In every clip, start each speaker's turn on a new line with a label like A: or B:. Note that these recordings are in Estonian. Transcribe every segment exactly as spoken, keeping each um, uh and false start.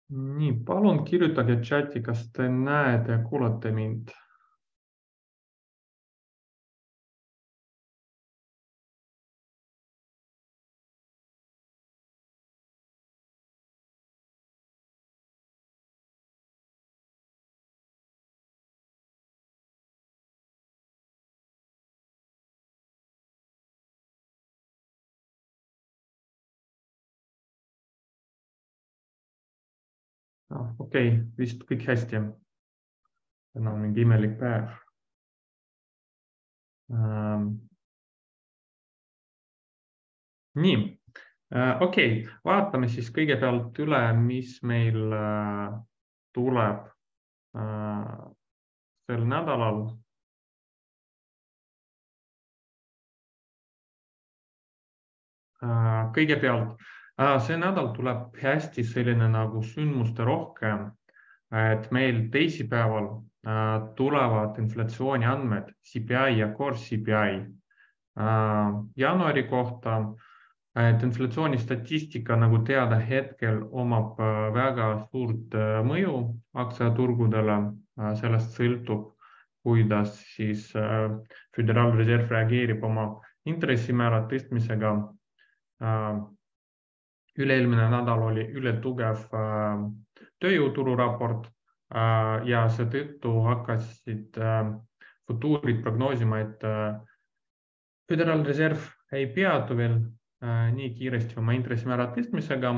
A: Nii, palun kirjutage chati, kas te näete ja kuulate mind. Ah, okei, okay, vist kõik hästi. Täna on mingi imelik päev. Ähm, nii, äh, okei, okay. Vaatame siis kõigepealt üle, mis meil äh, tuleb äh, sel nädalal. Äh, kõigepealt, äh, see nädal tuleb hästi selline nagu sündmuste rohkem, et meil teisipäeval äh, tulevad inflatsiooni andmed C P I ja core C P I äh, jaanuari kohta, et inflatsiooni statistika, nagu teada, hetkel omab äh, väga suurt äh, mõju aktsiaturgudele, äh, sellest sõltub, kuidas siis äh, Föderaalreserv reageerib oma intressimäära tõstmisega. Äh, üle-eelmine nädal oli üle tugev äh, tööjõuturu raport äh, ja seetõttu hakkasid äh, futuurid prognoosima, et äh, Föderaalreserv ei peatu veel äh, nii kiiresti oma intressimäära tõstmisega.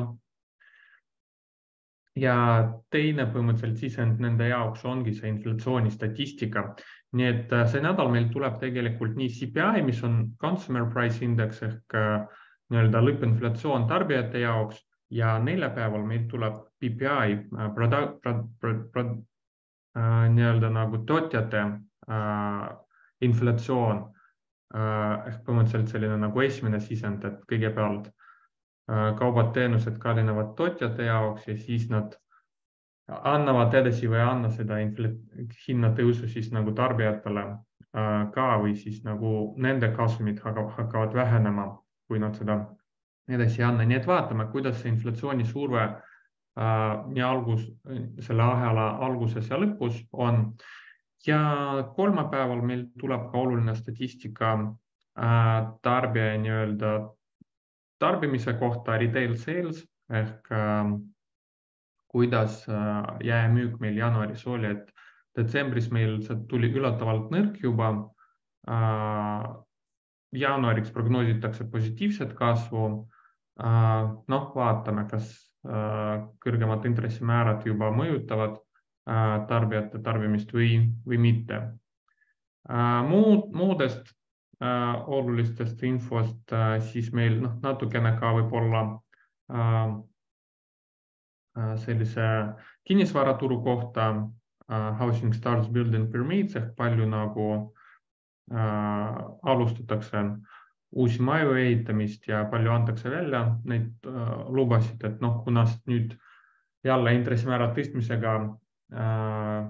A: Ja teine põhimõtteliselt sisend nende jaoks ongi see inflatsiooni statistika. Nii et äh, see nädal meil tuleb tegelikult nii C P I, mis on Consumer Price Index ehk äh, nii-öelda lõppinflatsioon tarbijate jaoks, ja neljapäeval meil tuleb P P I äh, product, pro, pro, pro, äh, nii-öelda nagu tootjate äh, inflatsioon äh, ehk põhimõtteliselt selline nagu esimene sisend, et kõigepealt äh, kaubad, teenused kallinevad tootjate jaoks ja siis nad annavad edasi või anna seda hinnatõusu siis nagu tarbijatele äh, ka või siis nagu nende kasumid hakkavad vähenema, kui nad seda edasi anna. Nii et vaatame, kuidas see inflatsiooni surve äh, nii algus, selle ahela alguses ja lõpus on. Ja kolmapäeval meil tuleb ka oluline statistika äh, tarbija nii-öelda tarbimise kohta, retail sales ehk äh, kuidas äh, jaemüük meil jaanuaris oli, et detsembris meil see tuli üllatavalt nõrk juba. Äh, jaanuariks prognoositakse positiivset kasvu. Äh, noh, vaatame, kas äh, kõrgemad intressimäärad juba mõjutavad äh, tarbijate tarbimist või, või mitte. Äh, muud, muudest äh, olulistest infost äh, siis meil noh, natukene ka võib-olla äh, sellise kinnisvaraturu kohta uh, Housing Starts Building Permits ehk palju nagu uh, alustatakse uusi maju ehitamist ja palju antakse välja neid uh, lubasid, et noh, kuna nüüd jälle intressimäära tõstmisega uh,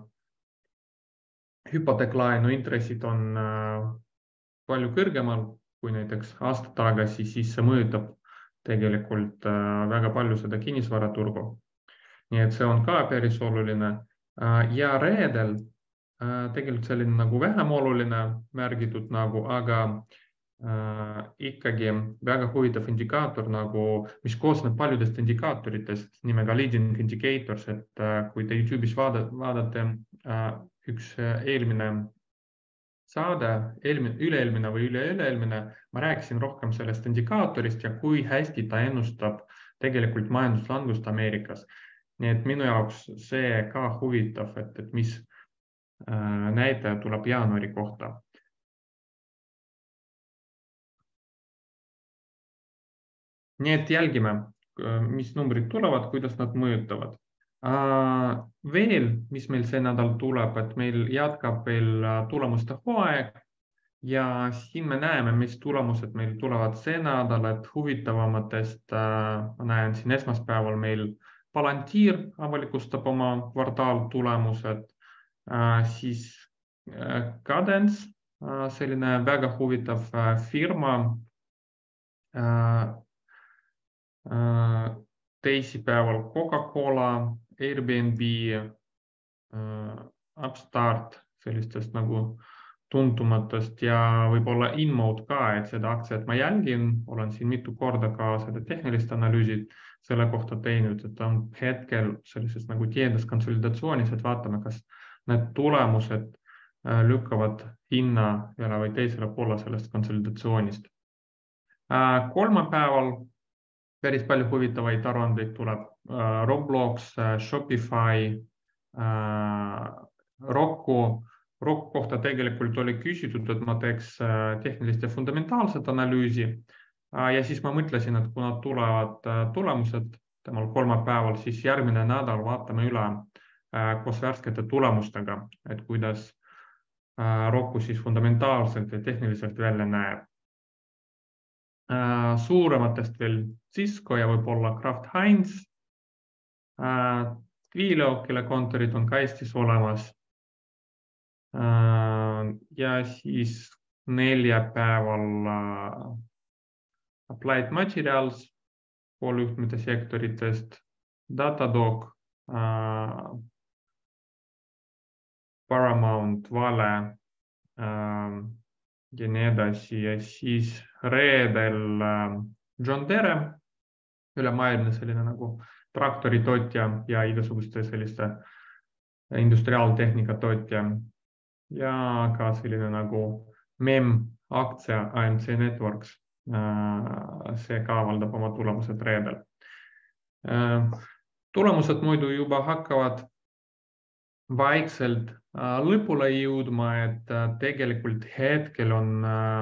A: hüpoteeklaenu intressid on uh, palju kõrgemal kui näiteks aasta tagasi, siis see mõjutab tegelikult uh, väga palju seda kinnisvaraturgu. Nii et see on ka päris oluline. Ja reedel tegelikult selline nagu vähem oluline märgitud nagu, aga äh, ikkagi väga huvitav indikaator, nagu, mis koosneb paljudest indikaatoritest nimega leading indicators, et äh, kui te YouTube'is vaadate, vaadate äh, üks eelmine saade, eelmine, üle-eelmine või üle-üle-eelmine, ma rääkisin rohkem sellest indikaatorist ja kui hästi ta ennustab tegelikult majanduslangust Ameerikas. Nii et minu jaoks see ka huvitav, et, et mis äh, näitaja tuleb jaanuari kohta. Nii et jälgime, mis numbrid tulevad, kuidas nad mõjutavad. Äh, veel, mis meil see nädal tuleb, et meil jätkab veel tulemuste hooaeg ja siin me näeme, mis tulemused meil tulevad see nädal, et huvitavamatest äh, ma näen siin esmaspäeval meil Palantir avalikustab oma kvartaaltulemused, äh, siis äh, Cadence, äh, selline väga huvitav äh, firma, äh, äh, teisipäeval Coca-Cola Airbnb, Upstart, sellistest nagu tuntumatest ja võib-olla InMode ka, et seda aktsiat ma jälgin, olen siin mitu korda ka seda tehnilist analüüsid selle kohta teinud, et on hetkel sellises nagu tihedas konsolidatsioonis, et vaatame, kas need tulemused lükkavad hinna ühele või teisele poole sellest konsolidatsioonist. Kolmapäeval päris palju huvitavaid aruandeid tuleb. Roblox, Shopify, Roku. Roku kohta tegelikult oli küsitud, et ma teeks tehnilist ja fundamentaalset analüüsi. Ja siis ma mõtlesin, et kuna tulevad tulemused temal kolmapäeval, siis järgmine nädal vaatame üle koos värskete tulemustega, et kuidas Roku siis fundamentaalselt ja tehniliselt välja näeb. Suurematest veel Cisco ja võib-olla Kraft Heinz. Twilio, kelle kontorid on ka Eestis olemas. Ja siis neljapäeval Applied Materials, pooljuhtmete sektoritest, Datadog, Paramount, Vale ja nii edasi. Ja siis reedel John Deere, ülemaailmne selline nagu traktoritootja ja igasuguste selliste industriaaltehnika tootja. Ja ka selline nagu M E M aktsia A M C Networks. See ka avaldab oma tulemused reedel. Tulemused muidu juba hakkavad vaikselt lõpule jõudma, et tegelikult hetkel on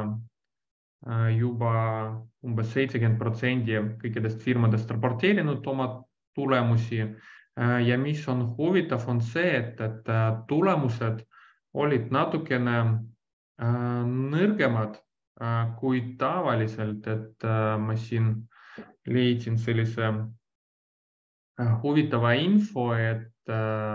A: juba umbes seitsekümmend protsenti kõikidest firmadest raporteerinud oma tulemusi. Ja mis on huvitav on see, et, et tulemused olid natukene nõrgemad kui tavaliselt, et ma siin leidsin sellise huvitava info, et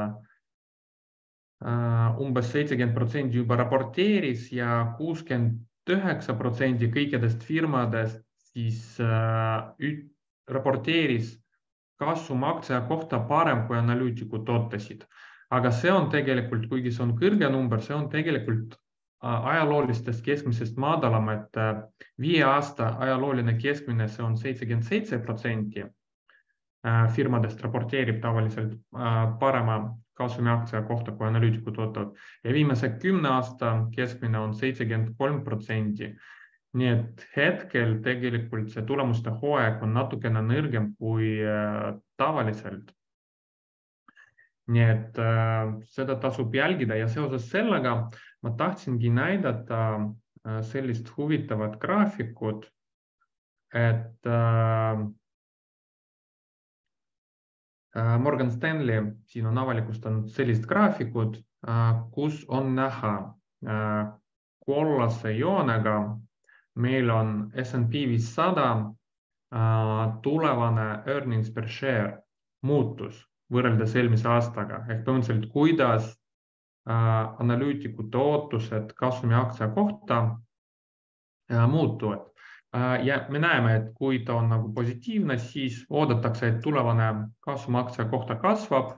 A: umbes seitsekümmend protsenti juba raporteeris ja kuuskümmend üheksa protsenti kõikidest firmadest siis raporteeris kasum aktsia kohta parem kui analüütikud ootasid. Aga see on tegelikult, kuigi see on kõrge number, see on tegelikult ajaloolistest keskmisest madalam, et viie aasta ajalooline keskmine, see on seitsekümmend seitse protsenti firmadest raporteerib tavaliselt parema kasumi aktsia kohta kui analüütikud ootavad. Ja viimase kümne aasta keskmine on seitsekümmend kolm protsenti. Nii et hetkel tegelikult see tulemuste hooaeg on natukene nõrgem kui tavaliselt. Nii et seda tasub jälgida ja seoses sellega ma tahtsingi näidata sellist huvitavat graafikut, et Morgan Stanley siin on avalikustanud sellist graafikut, kus on näha kollase joonega. Meil on S and P viissada tulevane earnings per share muutus võrreldes eelmise aastaga. Ehk põhimõtteliselt, kuidas analüütikute ootused kasumi aktsia kohta muutuvad. Ja me näeme, et kui ta on nagu positiivne, siis oodatakse, et tulevane kasum aktsia kohta kasvab.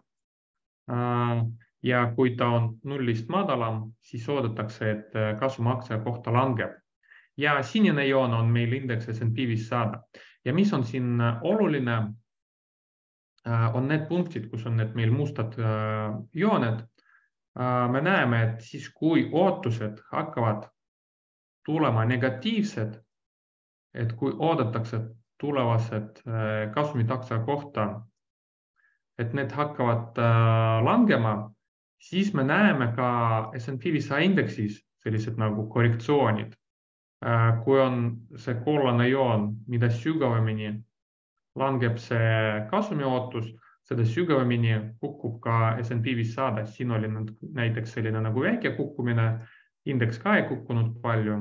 A: Ja kui ta on nullist madalam, siis oodatakse, et kasum aktsia kohta langeb. Ja sinine joon on meil indeks S and P viissada. Ja mis on siin oluline, on need punktid, kus on need meil mustad jooned. Me näeme, et siis kui ootused hakkavad tulema negatiivsed, et kui oodatakse tulevased kasumid aktsia kohta, et need hakkavad langema, siis me näeme ka S and P viissada indeksis sellised nagu korrektsioonid. Kui on see kollane joon, mida sügavamini langeb see kasumi ootus, seda sügavamini kukub ka S and P viissada. Siin oli näiteks selline nagu väike kukkumine, indeks ka ei kukkunud palju.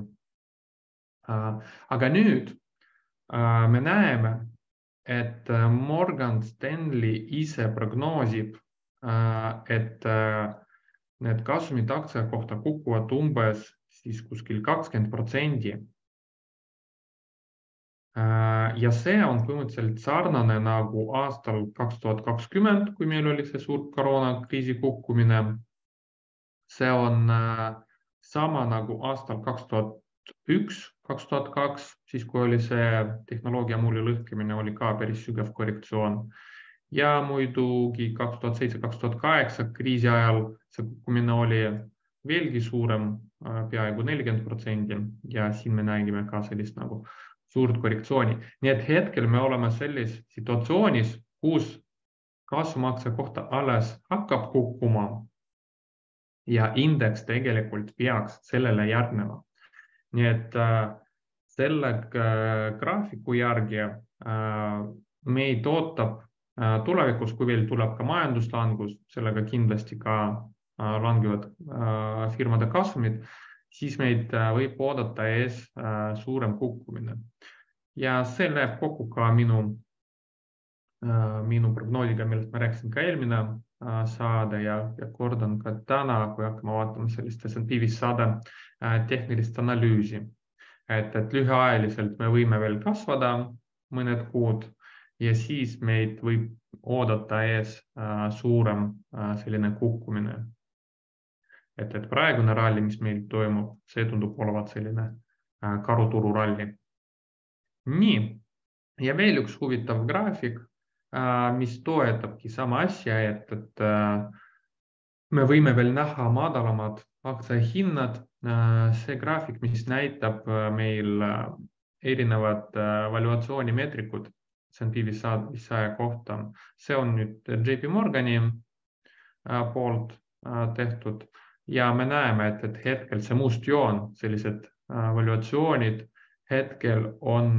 A: Aga nüüd me näeme, et Morgan Stanley ise prognoosib, et need kasumid aktsia kohta kukuvad umbes siis kuskil kakskümmend protsenti. Ja see on põhimõtteliselt sarnane nagu aastal kaks tuhat kakskümmend, kui meil oli see suur koroonakriisi kukkumine. See on sama nagu aastal kaks tuhat üks, kaks tuhat kaks, siis kui oli see tehnoloogia mulli lõhkimine, oli ka päris sügav korrektsioon. Ja muidugi kaks tuhat seitse, kaks tuhat kaheksa kriisi ajal see kukkumine oli veelgi suurem, peaaegu nelikümmend protsenti ja siin me nägime ka sellist nagu suurt korrektsiooni. Nii et hetkel me oleme selles situatsioonis, kus kasvumakse kohta alles hakkab kukkuma ja indeks tegelikult peaks sellele järgnema. Nii et selle graafiku järgi meid ootab tulevikus, kui veel tuleb ka majanduslangus, sellega kindlasti ka langevad firmade kasumid, siis meid võib oodata ees suurem kukkumine. Ja see läheb kokku ka minu, minu prognoosiga, millest ma rääkisin ka eelmine saade ja, ja kordan ka täna, kui hakkame vaatama sellist S and P viissada tehnilist analüüsi. Et, et lühiajaliselt me võime veel kasvada mõned kuud ja siis meid võib oodata ees suurem selline kukkumine. Et, et praegune ralli, mis meil toimub, see tundub olevat selline karuturu ralli. Nii, ja veel üks huvitav graafik, mis toetabki sama asja, et, et me võime veel näha madalamad aktsiahinnad. See graafik, mis näitab meil erinevad valuatsioonimeetrikud S and P viissada kohta, see on nüüd J P Morgani poolt tehtud. Ja me näeme, et, et hetkel see must joon, sellised valuatsioonid hetkel on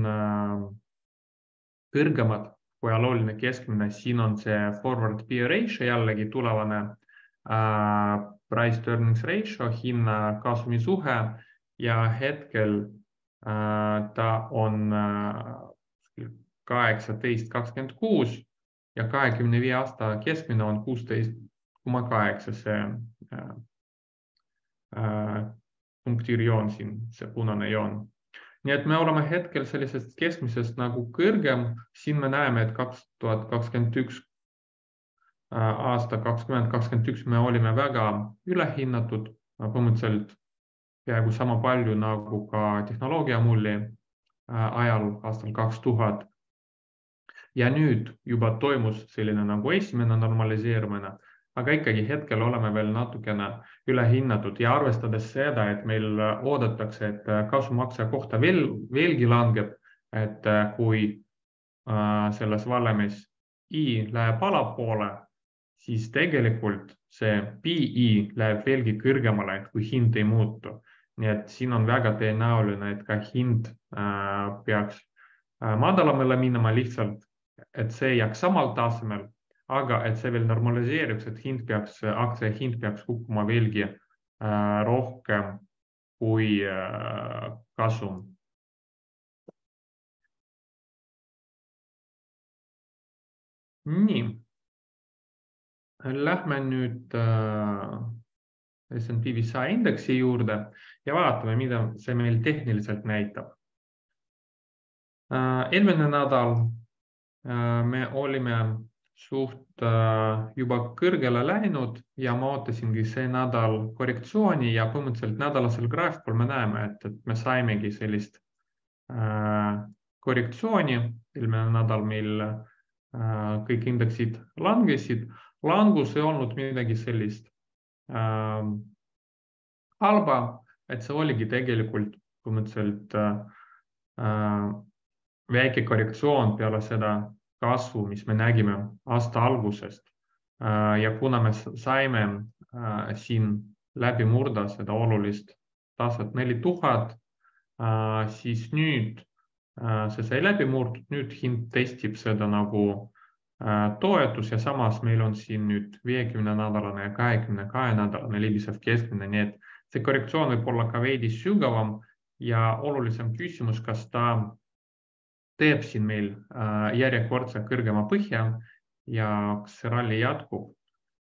A: kõrgemad kui ajalooline keskmine. Siin on see forward P E ratio, jällegi tulevane price to earnings ratio, hinna kasumi suhe ja hetkel ta on kaheksateist kakskümmend kuus ja kahekümne viie aasta keskmine on kuusteist koma kaheksa see punktiirjoon siin, see punane joon. Nii et me oleme hetkel sellisest keskmisest nagu kõrgem. Siin me näeme, et kaks tuhat kakskümmend üks aasta kakskümmend kakskümmend üks me olime väga ülehinnatud, põhimõtteliselt peaaegu sama palju nagu ka tehnoloogia mulli ajal aastal kaks tuhat. Ja nüüd juba toimus selline nagu esimene normaliseerumine, aga ikkagi hetkel oleme veel natukene ülehinnatud ja arvestades seda, et meil oodatakse, et kasvumakse kohta veel, veelgi langeb, et kui selles valemis I läheb alapoole, siis tegelikult see P E läheb veelgi kõrgemale, et kui hind ei muutu. Nii et siin on väga tõenäoline, et ka hind peaks madalamale minema lihtsalt, et see jääks samal tasemel, aga et see veel normaliseeriks, et hind peaks, aktsia hind peaks kukkuma veelgi rohkem kui kasum. Nii, lähme nüüd S and P viissada indeksi juurde ja vaatame, mida see meil tehniliselt näitab. Eelmine nädal me olime suht juba kõrgele läinud ja ma ootasingi see nädal korrektsiooni ja põhimõtteliselt nädalasel graafikul me näeme, et, et me saimegi sellist korrektsiooni. Eelmine nädal meil kõik indeksid langesid. Langus ei olnud midagi sellist halba, et see oligi tegelikult põhimõtteliselt väike korrektsioon peale seda kasvu, mis me nägime aasta algusest. Ja kuna me saime siin läbi murda seda olulist taset neli tuhat, siis nüüd see sai läbi murdud, nüüd hind testib seda nagu toetus ja samas meil on siin nüüd viiekümne nädalane ja kahekümne kahe nädalane libisev keskmine, nii et see korrektsioon võib olla ka veidi sügavam ja olulisem küsimus, kas ta teeb siin meil järjekordse kõrgema põhja ja see ralli jätkub.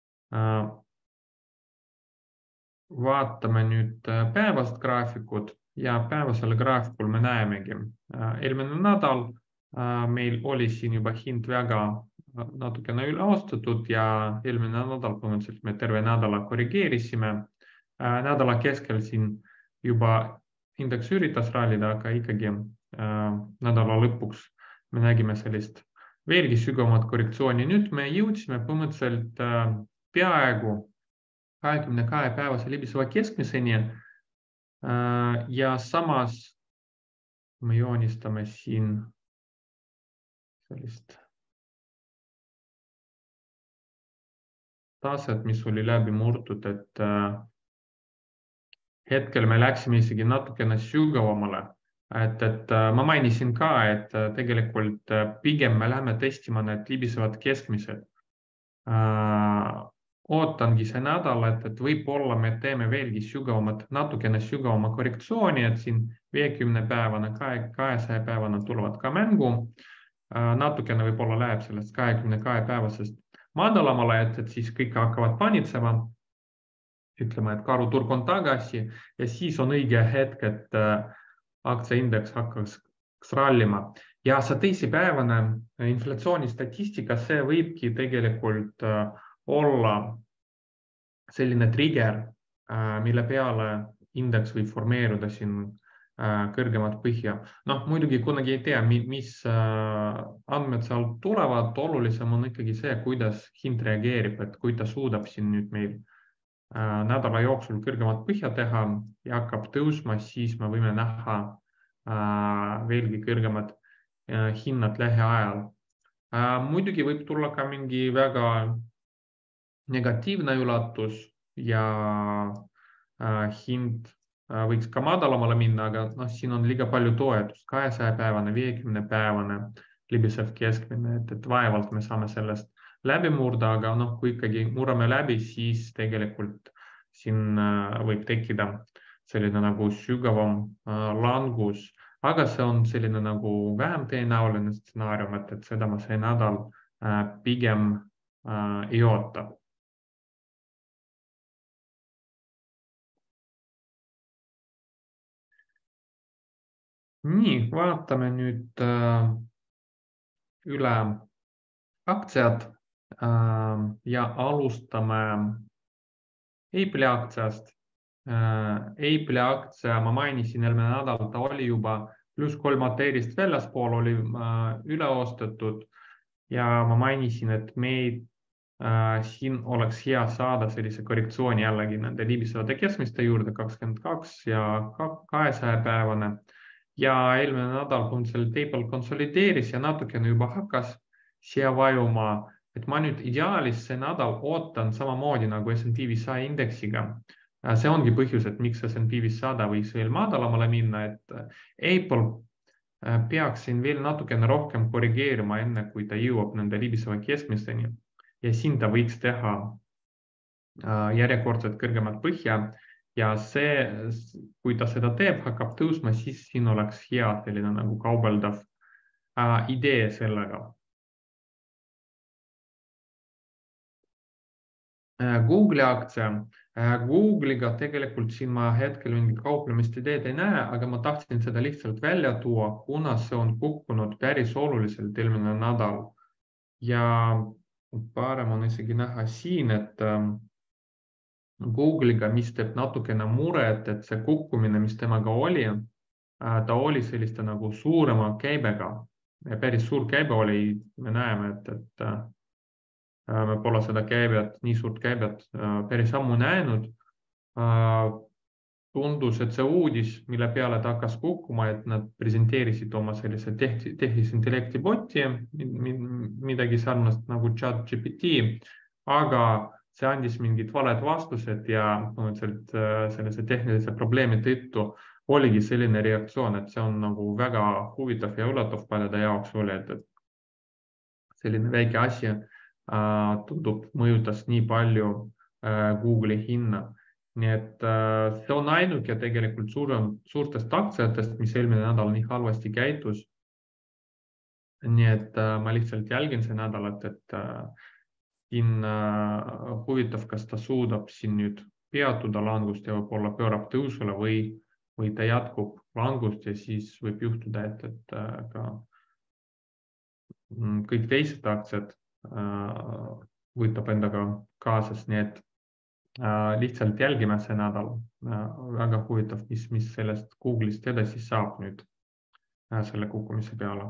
A: Vaatame nüüd päevast graafikut ja päevasel graafikul me näemegi. Eelmine nädal meil oli siin juba hind väga natukene üle ostetud ja eelmine nädal põhimõtteliselt me terve nädala korrigeerisime. Nädala keskel siin juba indeks üritas rallida, aga ikkagi nädala lõpuks me nägime sellist veelgi sügavamat korrektsiooni. Nüüd me jõudsime põhimõtteliselt peaaegu kahekümne kahe päevase libiseva keskmiseni ja samas me joonistame siin sellist taset, mis oli läbi murtud, et hetkel me läksime isegi natukene sügavamale. Et, et ma mainisin ka, et tegelikult pigem me läheme testima need libisevad keskmised. Ootangi see nädal, et, et võib-olla me teeme veelgi sügavamat, natukene sügavama korrektsiooni, et siin viiekümne päevane, kahesaja päevane tulevad ka mängu. Natukene võib-olla läheb sellest kahekümne kahe päevasest madalamale, et, et siis kõik hakkavad panitsema, ütleme, et karuturg on tagasi ja siis on õige hetk, et aktsiaindeks hakkaks rallima. Ja see teisipäevane inflatsiooni statistika, see võibki tegelikult olla selline trigger, mille peale indeks võib formeeruda siin kõrgemat põhja. Noh, muidugi kunagi ei tea, mis andmed seal tulevad. Olulisem on ikkagi see, kuidas hind reageerib, et kui ta suudab siin nüüd meil nädala jooksul kõrgemat põhja teha ja hakkab tõusma, siis me võime näha veelgi kõrgemad hinnad lähiajal. Muidugi võib tulla ka mingi väga negatiivne üllatus ja hind võiks ka madalamale minna, aga no, siin on liiga palju toetust. kahesaja päevane, viiekümne päevane libisev keskmine, et, et vaevalt me saame sellest läbi murda, aga noh, kui ikkagi murrame läbi, siis tegelikult siin võib tekkida selline nagu sügavam langus, aga see on selline nagu vähem tõenäoline stsenaarium, et, et seda ma see nädal pigem ei oota. Nii, vaatame nüüd üle aktsiad ja alustame Apple'i aktsiast. Apple'i aktsia, ma mainisin eelmine nädal, ta oli juba pluss kolm ateerist väljaspool, oli üle ostetud ja ma mainisin, et meid siin oleks hea saada sellise korrektsiooni jällegi nende libisevate keskmiste juurde kakskümmend kaks ja kahesaja päevane. Ja eelmine nädal põhimõtteliselt Apple konsolideeris ja natukene juba hakkas siia vajuma, et ma nüüd ideaalis see nädal ootan samamoodi nagu S and P viissada indeksiga. See ongi põhjus, et miks S and P viissada võiks veel madalamale minna, et Apple peaks siin veel natukene rohkem korrigeerima, enne kui ta jõuab nende libiseva keskmisteni. Ja siin ta võiks teha järjekordselt kõrgemat põhja. Ja see, kui ta seda teeb, hakkab tõusma, siis siin oleks hea selline nagu kaubeldav äh, idee sellega. Äh, Google'i aktsia. Äh, Google'iga tegelikult siin ma hetkel mingi kauplemist ideed ei näe, aga ma tahtsin seda lihtsalt välja tuua, kuna see on kukkunud päris oluliselt eelmine nädal. Ja parem on isegi näha siin, et äh, Google'iga, mis teeb natukene muret, et see kukkumine, mis temaga oli, ta oli selliste nagu suurema käibega. Päris suur käibe oli, me näeme, et, et me pole seda käibet, nii suurt käibet päris ammu näinud. Tundus, et see uudis, mille peale ta hakkas kukkuma, et nad presenteerisid oma sellise tehisintellekti boti, midagi sarnast nagu ChatGPT, aga see andis mingid valed vastused ja sellise tehnilise probleemi tõttu oligi selline reaktsioon, et see on nagu väga huvitav ja üllatav paljude jaoks oli, et selline väike asi tundub mõjutas nii palju Google'i hinna. Nii et see on ainuke tegelikult suurem, suurtest aktsiatest, mis eelmine nädal nii halvasti käitus. Nii et ma lihtsalt jälgin see nädalat, et siin huvitav, kas ta suudab siin nüüd peatuda langust ja võib-olla pöörab tõusule või või ta jätkub langust ja siis võib juhtuda, et, et ka kõik teised aktsiad võtab endaga kaasas, nii et lihtsalt jälgime see nädal. Väga huvitav, mis, mis sellest Google'ist edasi saab nüüd selle kukkumise peale.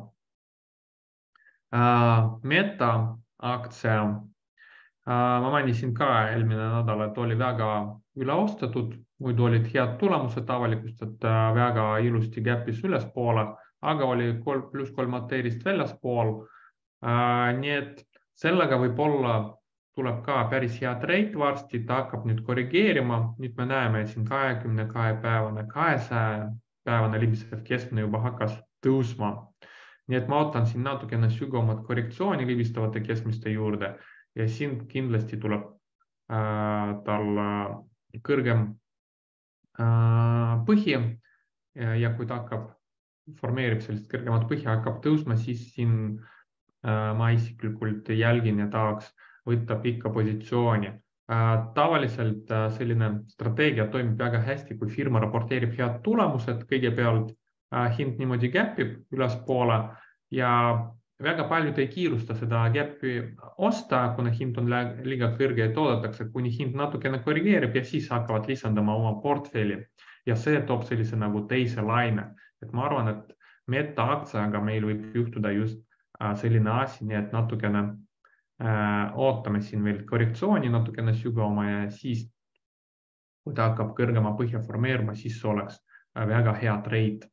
A: Meta aktsia. Ma mainisin ka eelmine nädal, et oli väga üleostatud, muidu olid head tulemused avalikustad, väga ilusti gapis ülespoole, aga oli kolm pluss kolm mateerist väljaspool. Nii et sellega võib olla tuleb ka päris hea trade varsti, ta hakkab nüüd korrigeerima. Nüüd me näeme siin kahekümne kahe päevane, kahesaja päevane libisev keskmine juba hakkas tõusma. Nii et ma ootan siin natukene sügavamat korrektsiooni libistavate keskmiste juurde ja siin kindlasti tuleb äh, tal kõrgem äh, põhi ja, ja kui ta hakkab, formeerib sellist kõrgemat põhi, hakkab tõusma, siis siin äh, ma isiklikult jälgin ja tahaks võtta pikka positsiooni. Tavaliselt selline strateegia toimib väga hästi, kui firma raporteerib head tulemused, kõigepealt hind niimoodi gapib ülespoole ja väga paljud ei kiirusta seda gapi osta, kuna hind on liiga kõrge ja toodetakse, kuni hind natukene korrigeerib ja siis hakkavad lisandama oma portfelli. Ja see toob sellise nagu teise laine. Et ma arvan, et Meta aktsiaga meil võib juhtuda just selline asi, nii et natukene ootame siin veel korrektsiooni natukene sügavama ja siis, kui ta hakkab kõrgema põhja formeerima, siis oleks väga hea trade.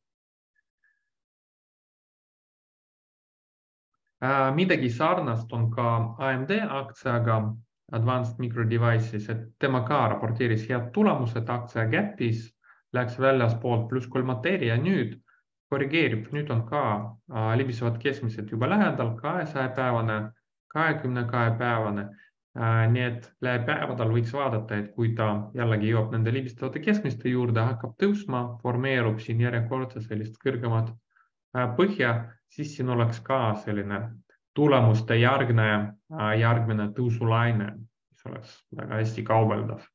A: Midagi sarnast on ka A M D aktsiaga Advanced Micro Devices, et tema ka raporteeris head tulemused aktsia gapis, läks väljaspoolt pluss kolm mateeri ja nüüd korrigeerib, nüüd on ka libisevad keskmised juba lähedal, kahesaja päevane, kahekümne kahe päevane. Nii et päevadal võiks vaadata, et kui ta jällegi jõuab nende libistavate keskmiste juurde, hakkab tõusma, formeerub siin järjekordse sellist kõrgemat põhja, siis siin oleks ka selline tulemuste järgne, järgmine tõusulaine, mis oleks väga hästi kaubeldav.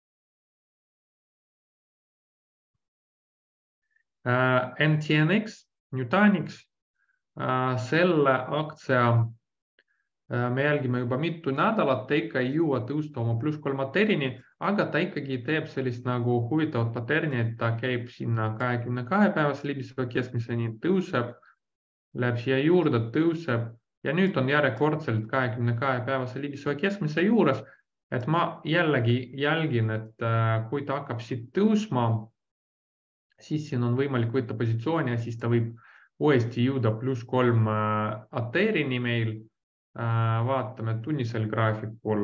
A: N T N X, Nutanix, selle aktsia me jälgime juba mitu nädalat, ta ikka ei jõua tõusta oma pluss kolm mateerini, aga ta ikkagi teeb sellist nagu huvitavat paterni, et ta käib sinna kahekümne kahe päevase libiseva keskmiseni, tõuseb, läheb siia juurde, tõuseb ja nüüd on järjekordselt kahekümne kahe päevase libiseva keskmise juures, et ma jällegi jälgin, et kui ta hakkab siit tõusma, siis siin on võimalik võtta positsiooni ja siis ta võib uuesti jõuda pluss kolm mateerini meil. Vaatame tunnisel graafikul.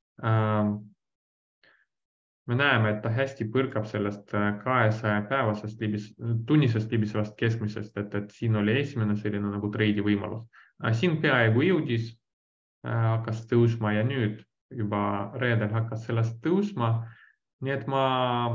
A: Me näeme, et ta hästi põrkab sellest kahesaja päevasest libis, tunnisest libisevast keskmisest, et, et siin oli esimene selline nagu treidi võimalus. Siin peaaegu jõudis, hakkas tõusma ja nüüd juba reedel hakkas sellest tõusma. Nii et ma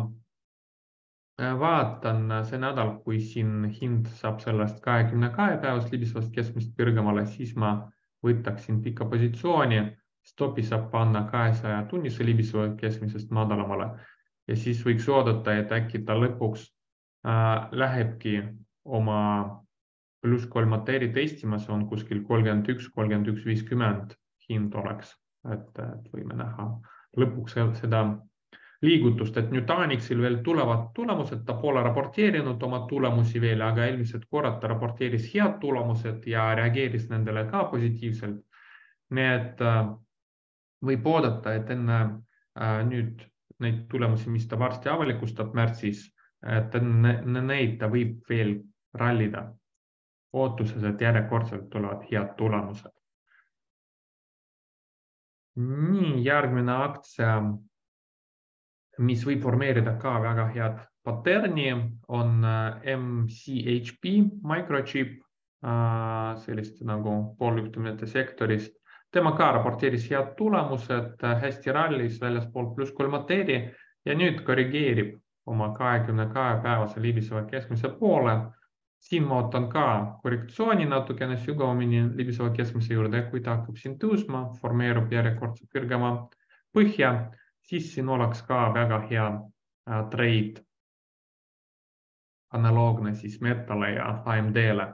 A: vaatan see nädal, kui siin hind saab sellest kahekümne kahe päevast libisevast keskmist kõrgemale, siis ma võtaksin pika positsiooni, stopi saab panna kahesaja tunnise libiseva keskmisest madalamale ja siis võiks oodata, et äkki ta lõpuks äh, lähebki oma pluss kolm mateeri testima, see on kuskil kolmkümmend üks, kolmkümmend üks viiskümmend hind oleks, et, et võime näha lõpuks seda liigutust, et Nutanixil veel tulevad tulemused, ta pole raporteerinud oma tulemusi veel, aga eelmised korrad ta raporteeris head tulemused ja reageeris nendele ka positiivselt. Nii et võib oodata, et enne nüüd neid tulemusi, mis ta varsti avalikustab märtsis, et enne neid ta võib veel rallida ootuses, et järjekordselt tulevad head tulemused. Nii, järgmine aktsia, mis võib formeerida ka väga head paterni, on M C H P Microchip, sellist nagu pooljuhtumite sektorist. Tema ka raporteeris head tulemused, hästi rallis väljaspool pluss kolm mateeri ja nüüd korrigeerib oma kahekümne kahe päevase libiseva keskmise poole. Siin ma ootan ka korrektsiooni natukene sügavamini libiseva keskmise juurde, kui ta hakkab siin tõusma, formeerub järjekordselt kõrgema põhja, siis siin oleks ka väga hea trade. analoogne siis Metale ja A M D-le.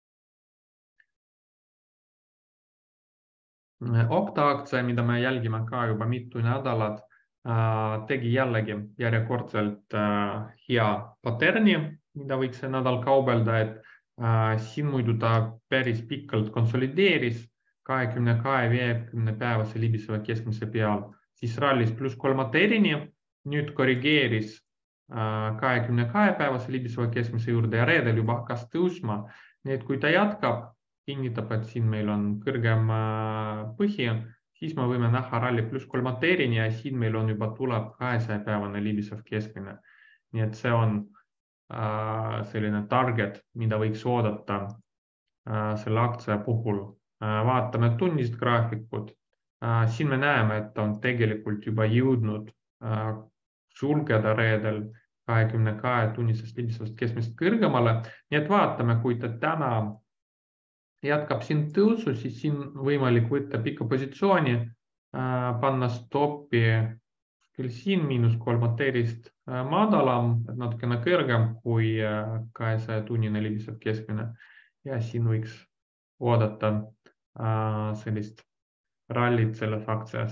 A: Okta aktsia, mida me jälgime ka juba mitu nädalat, tegi jällegi järjekordselt hea paterni, mida võiks see nädal kaubelda, et siin muidu ta päris pikalt konsolideeris kahekümne kahe viiekümne päevase libiseva keskmise peal, siis rallis pluss kolmaterini, nüüd korrigeeris kahekümne kahe päevase libiseva keskmise juurde ja reedel juba hakkas tõusma. Nii et kui ta jätkab, kinnitab, et siin meil on kõrgem põhi, siis me võime näha ralli pluss kolmaterini ja siin meil on juba tuleb kahesaja päevane libisev keskmine. Nii et see on selline target, mida võiks oodata selle aktsia puhul. Vaatame tunnist graafikut. Siin me näeme, et on tegelikult juba jõudnud sulgeda reedel kahekümne kahe tunnisest libisevast keskmist kõrgemale. Nii et vaatame, kui ta täna jätkab siin tõusu, siis siin võimalik võtta pika positsiooni, panna stoppi küll siin miinus kolmateerist madalam, et natukene kõrgem kui kahesaja tunnine libisev keskmine. Ja siin võiks oodata sellist rallit selles aktsias.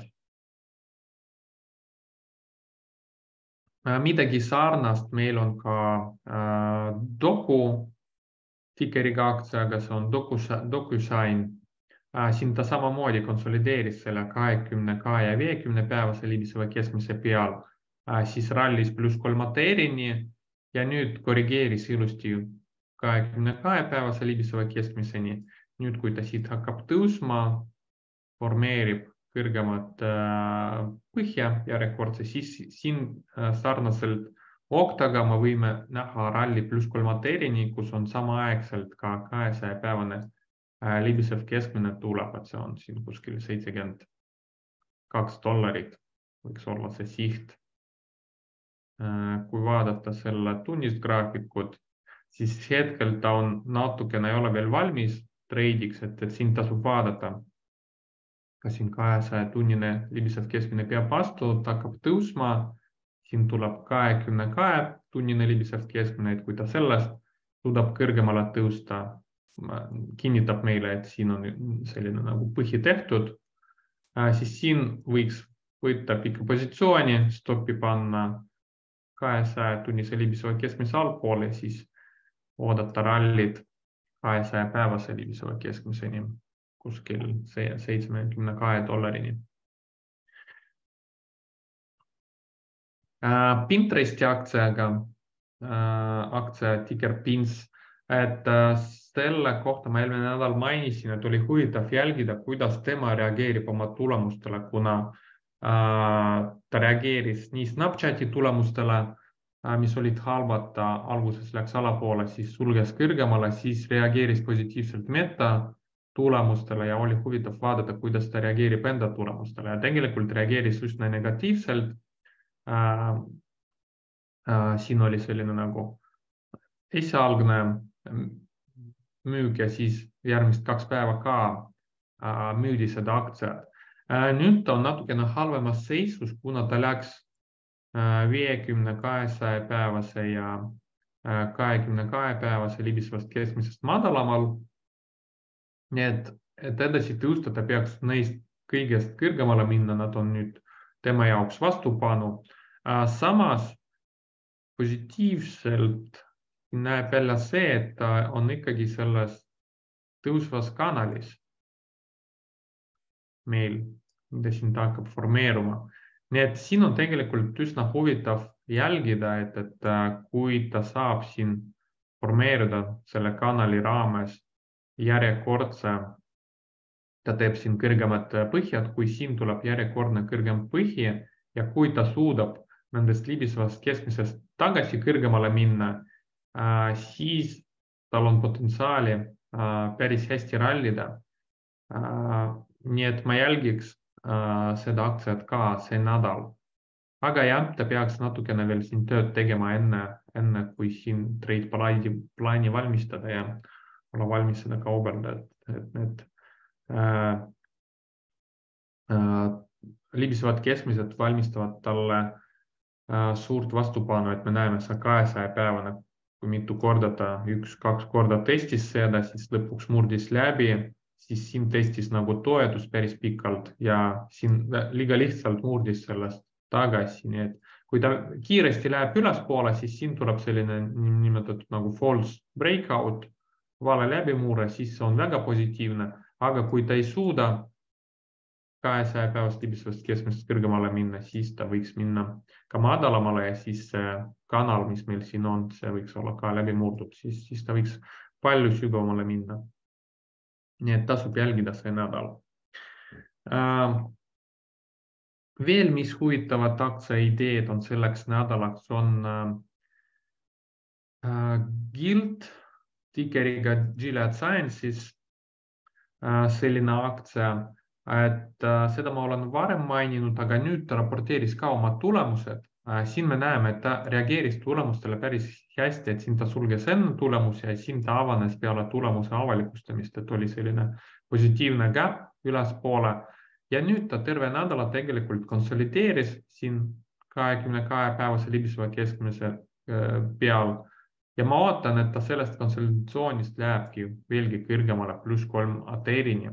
A: Midagi sarnast meil on ka Doku tikeriga aktsiaga, see on DocuSign. Siin ta samamoodi konsolideeris selle kahekümne kahe ja viiekümne päevase libiseva keskmise peal, siis rallis pluss kolmaterini ja nüüd korrigeeris ilusti kahekümne kahe päevase libiseva keskmiseni. Nüüd, kui ta siit hakkab tõusma, formeerib kõrgemat põhja järjekordse, siis siin sarnaselt Oktaga me võime näha ralli pluss kolmaterini, kus on samaaegselt ka kahesaja päevane libisev keskmine tuleb, et see on siin kuskil seitsekümmend kaks dollarit, võiks olla see siht. Kui vaadata selle tunnist graafikut, siis hetkel ta on natukene ei ole veel valmis treidiks, et siin tasub vaadata, kas siin kahesaja tunnine libisev keskmine peab vastu, ta hakkab tõusma, siin tuleb kahekümne kahe tunnine libisev keskmine, et kui ta sellest suudab kõrgemale tõusta, kinnitab meile, et siin on selline nagu põhi tehtud, siis siin võiks võtta pika positsiooni, stoppi panna kahesaja tunnise libiseva keskmise allpoole, siis oodata rallid kahesaja päevase libiseva keskmiseni kuskil seitsmekümne kahe dollarini. Pinteresti aktsiaga, aktsia ticker Pins, et selle kohta ma eelmine nädal mainisin, et oli huvitav jälgida, kuidas tema reageerib oma tulemustele, kuna ta reageeris nii Snapchati tulemustele, mis olid halvad, ta alguses läks alapoole, siis sulges kõrgemale, siis reageeris positiivselt Meta tulemustele ja oli huvitav vaadata, kuidas ta reageerib enda tulemustele ja tegelikult reageeris üsna negatiivselt. Äh, äh, siin oli selline nagu esialgne müük ja siis järgmist kaks päeva ka äh, müüdi seda aktsiat. Äh, nüüd ta on natukene halvemas seisus, kuna ta läks äh, viiekümne kahesaja päevase ja äh, kahekümne kahe päevase libisevast keskmisest madalamal. Nii et, et edasi tõusta ta peaks neist kõigest kõrgemale minna, nad on nüüd tema jaoks vastupanu. Samas positiivselt näeb välja see, et ta on ikkagi selles tõusvas kanalis meil, mida siin ta hakkab formeeruma. Nii et siin on tegelikult üsna huvitav jälgida, et, et kui ta saab siin formeeruda selle kanali raames järjekordse, ta teeb siin kõrgemad põhjad, kui siin tuleb järjekordne kõrgem põhi ja kui ta suudab nendest libisevast keskmisest tagasi kõrgemale minna, siis tal on potentsiaali päris hästi rallida. Nii et ma jälgiks seda aktsiat ka see nädal. Aga jah, ta peaks natukene veel siin tööd tegema enne, enne kui siin trade plaani valmistada ja olla valmis seda kaubelda, et need Äh, äh, libisevad keskmised valmistavad talle äh, suurt vastupanu, et me näeme see kahesaja päevane kui mitu korda ta üks-kaks korda testis seda, siis lõpuks murdis läbi, siis siin testis nagu toetus päris pikalt ja siin liiga lihtsalt murdis sellest tagasi. Nii et kui ta kiiresti läheb ülespoole, siis siin tuleb selline nimetatud nagu false breakout, vale läbimurre, siis see on väga positiivne, aga kui ta ei suuda kahesaja päevast libisevast keskmisest kõrgemale minna, siis ta võiks minna ka madalamale ja siis see kanal, mis meil siin on, see võiks olla ka läbi murdud, siis, siis ta võiks palju sügavamale minna. Nii et tasub jälgida see nädal. Uh, veel, mis huvitavad aktsia ideed on selleks nädalaks, on uh, uh, Gilt tikeriga Gilead Sciences, uh, selline aktsia, et äh, seda ma olen varem maininud, aga nüüd ta raporteeris ka oma tulemused. Äh, siin me näeme, et ta reageeris tulemustele päris hästi, et siin ta sulges enne tulemusi ja siin ta avanes peale tulemuse avalikustamist, et oli selline positiivne gap ülespoole. Ja nüüd ta terve nädala tegelikult konsolideeris siin kahekümne kahe päevase libiseva keskmise äh, peal. Ja ma ootan, et ta sellest konsolidatsioonist lähebki veelgi kõrgemale pluss kolm ateerini.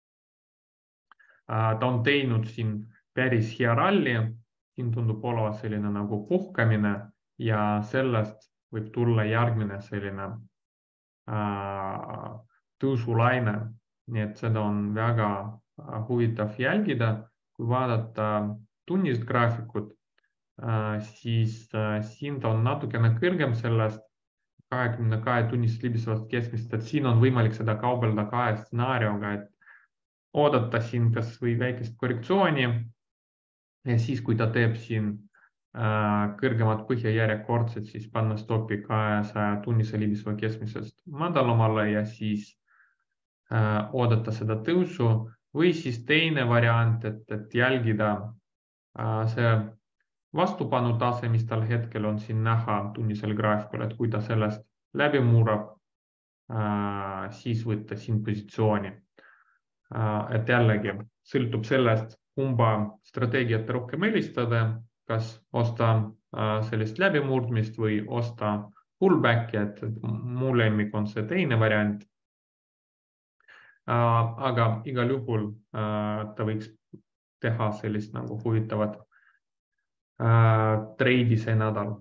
A: Ta on teinud siin päris hea ralli, siin tundub olevat selline nagu puhkamine ja sellest võib tulla järgmine selline äh, tõusulaine. Nii et seda on väga huvitav jälgida. Kui vaadata tunnist graafikut, äh, siis äh, siin ta on natukene kõrgem sellest kahekümne kahe tunnist libisevast keskmist, et siin on võimalik seda kaubelda kahe stsenaariumiga, et oodata siin kas või väikest korrektsiooni ja siis, kui ta teeb siin äh, kõrgemat põhja järjekordselt, siis panna stopi kahesaja tunnise libiseva keskmisest madalamale ja siis äh, oodata seda tõusu või siis teine variant, et, et jälgida äh, see vastupanu tase, mis tal hetkel on siin näha tunnisel graafikul, et kui ta sellest läbi murab, äh, siis võtta siin positsiooni. Et jällegi sõltub sellest, kumba strateegiat rohkem eelistada, kas osta sellist läbimurdmist või osta pullbacki, et mu lemmik on see teine variant. Aga igal juhul ta võiks teha sellist nagu huvitavat treidi see nädal.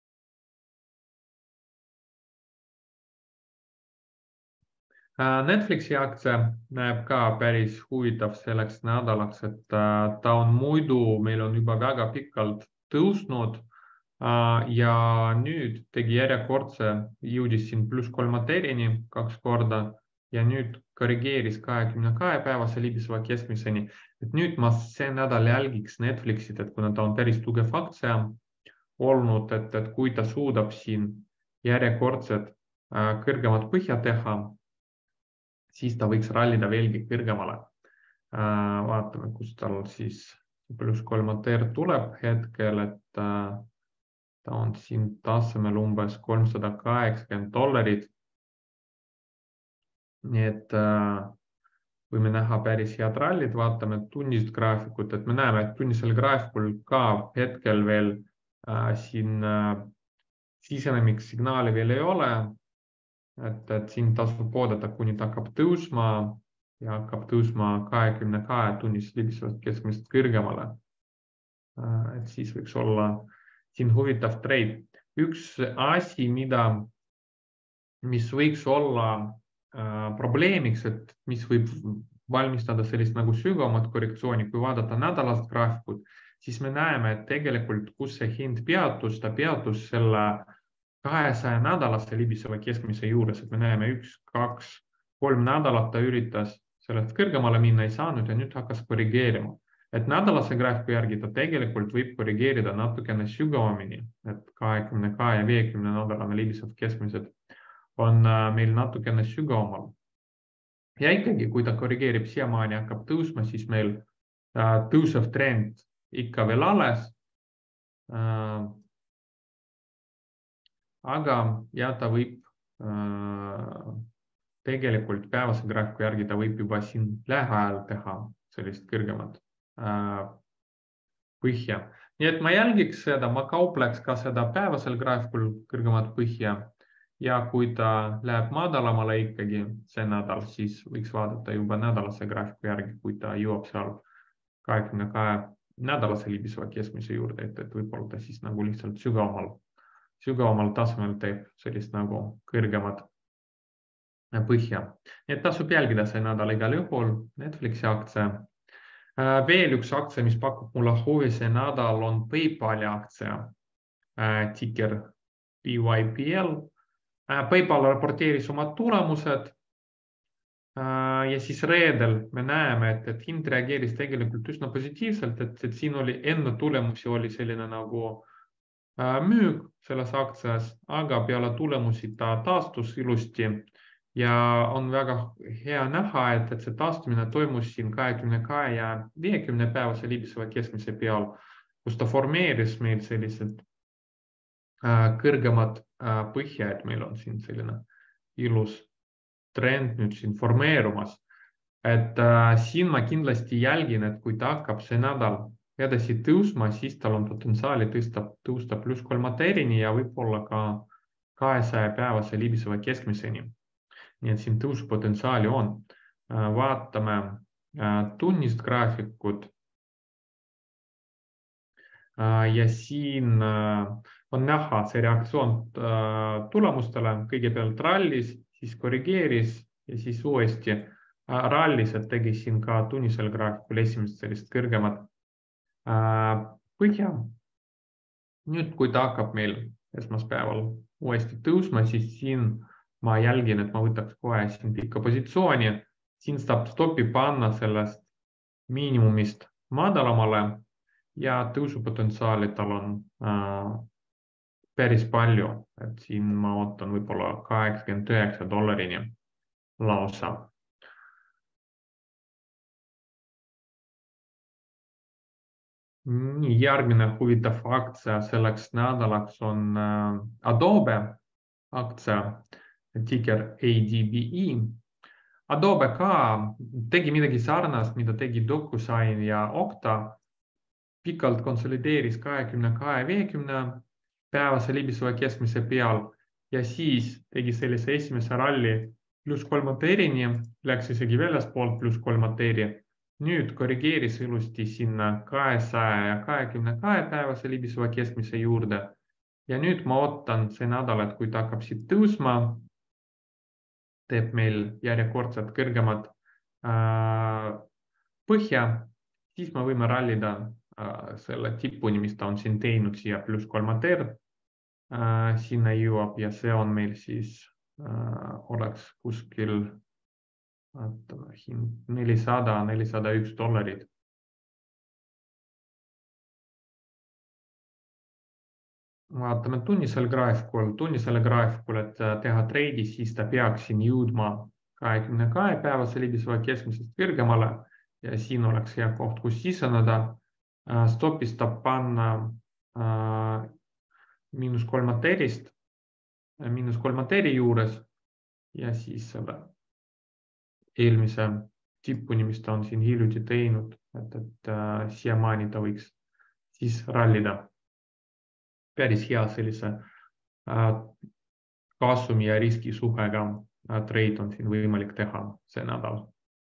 A: Netflixi aktsia näeb ka päris huvitav selleks nädalaks, et ta on muidu, meil on juba väga pikalt tõusnud ja nüüd tegi järjekordse, jõudis siin pluss kolm ateerini kaks korda ja nüüd korrigeeris kahekümne kahe päevase libiseva keskmiseni. Et nüüd ma see nädal jälgiks Netflixit, et kuna ta on päris tugev aktsia olnud, et, et kui ta suudab siin järjekordset kõrgemat põhja teha, siis ta võiks rallida veelgi kõrgemale. Vaatame, kus tal siis pluss kolm ateer tuleb hetkel, et ta on siin tasemel umbes kolmsada kaheksakümmend dollarit. Nii et võime näha päris head rallid, vaatame tunnist graafikut, et me näeme, et tunnisel graafikul ka hetkel veel siin sisenemiks signaali veel ei ole. Et, et siin tasub oodata, kuni ta hakkab tõusma ja hakkab tõusma kahekümne kahe tunnist libisevast keskmist kõrgemale. Et siis võiks olla siin huvitav treid. Üks asi, mida, mis võiks olla äh, probleemiks, et mis võib valmistada sellist nagu sügavamat korrektsiooni, kui vaadata nädalast graafikut, siis me näeme, et tegelikult, kus see hind peatus, ta peatus selle kahesaja nädalase libiseva keskmise juures, et me näeme üks, kaks, kolm nädalat ta üritas sellest kõrgemale minna, ei saanud ja nüüd hakkas korrigeerima. Et nädalase graafiku järgi ta tegelikult võib korrigeerida natukene sügavamini, et kahekümne kahe ja viiekümne nädalane libisev keskmised on meil natukene sügavamal. Ja ikkagi, kui ta korrigeerib siiamaani hakkab tõusma, siis meil tõusev trend ikka veel alles. Aga ja ta võib äh, tegelikult päevase graafiku järgi ta võib juba siin lähiajal teha sellist kõrgemat äh, põhja. Nii et ma jälgiks seda, ma kaupleks ka seda päevasel graafikul kõrgemat põhja ja kui ta läheb madalamale ikkagi see nädal, siis võiks vaadata juba nädalase graafiku järgi, kui ta jõuab seal kahekümne kahe nädalase libiseva keskmise juurde, et, et võib-olla ta siis nagu lihtsalt sügavamal, sügavamal tasemel teeb sellist nagu kõrgemat põhja. Et tasub jälgida see nädal igal juhul, Netflixi aktsia. Veel üks aktsia, mis pakub mulle huvi see nädal, on PayPali aktsia, ticker P Y P L. PayPal raporteeris oma tulemused ja siis reedel me näeme, et, et hind reageeris tegelikult üsna positiivselt, et, et siin oli enne tulemusi oli selline nagu müük selles aktsias, aga peale tulemusi ta taastus ilusti ja on väga hea näha, et, et see taastumine toimus siin kahekümne kahe ja viiekümne päevase libiseva keskmise peal, kus ta formeeris meil sellised kõrgemad põhja, et meil on siin selline ilus trend nüüd siin formeerumas. Et äh, siin ma kindlasti jälgin, et kui ta hakkab see nädal edasi tõusma, siis tal on potentsiaali tõsta, tõusta pluss kolmateerini ja võib-olla ka kahesaja päevase libiseva keskmiseni. Nii et siin tõuspotentsiaali on. Äh, vaatame äh, tunnist graafikut. Ja siin on näha see reaktsioon tulemustele, kõigepealt rallis, siis korrigeeris ja siis uuesti rallis, et tegi siin ka tunnisel graafikul esimest sellist kõrgemat põhja. Nüüd, kui ta hakkab meil esmaspäeval uuesti tõusma, siis siin ma jälgin, et ma võtaks kohe siin pikka positsiooni. Siin saab stopi panna sellest miinimumist madalamale ja tõusupotentsiaali tal on äh, päris palju, et siin ma ootan võib-olla kaheksakümmend üheksa dollarini lausa. Nii, järgmine huvitav aktsia selleks nädalaks on äh, Adobe aktsia, ticker A D B E. Adobe ka tegi midagi sarnast, mida tegi DocuSign ja Okta. Pikalt konsolideeris kahekümne kahe viiekümne päevase libiseva keskmise peal ja siis tegi sellise esimese ralli pluss kolmateerini, läks isegi väljaspoolt pluss kolmateeri. Nüüd korrigeeris ilusti sinna kahesaja ja kahekümne kahe päevase libiseva keskmise juurde. Ja nüüd ma ootan see nädal, et kui ta hakkab siit tõusma, teeb meil järjekordselt kõrgemad äh, põhja, siis me võime rallida selle tipuni, mis ta on siin teinud siia pluss kolmateer äh, sinna jõuab ja see on meil siis äh, oleks kuskil nelisada, nelisada üks dollarid. Vaatame tunnisel graafikul, tunnisele graafikul, et teha treidi, siis ta peaks siin jõudma kahekümne kahe päevase libiseva keskmisest kõrgemale ja siin oleks hea koht, kus siseneda. Stopis ta panna äh, miinus kolmateerist, miinus kolmateeri juures ja siis selle eelmise tipuni, mis ta on siin hiljuti teinud, et, et äh, siiamaani ta võiks siis rallida. Päris hea sellise äh, kasumi ja riski suhega äh, trade on siin võimalik teha see nädal.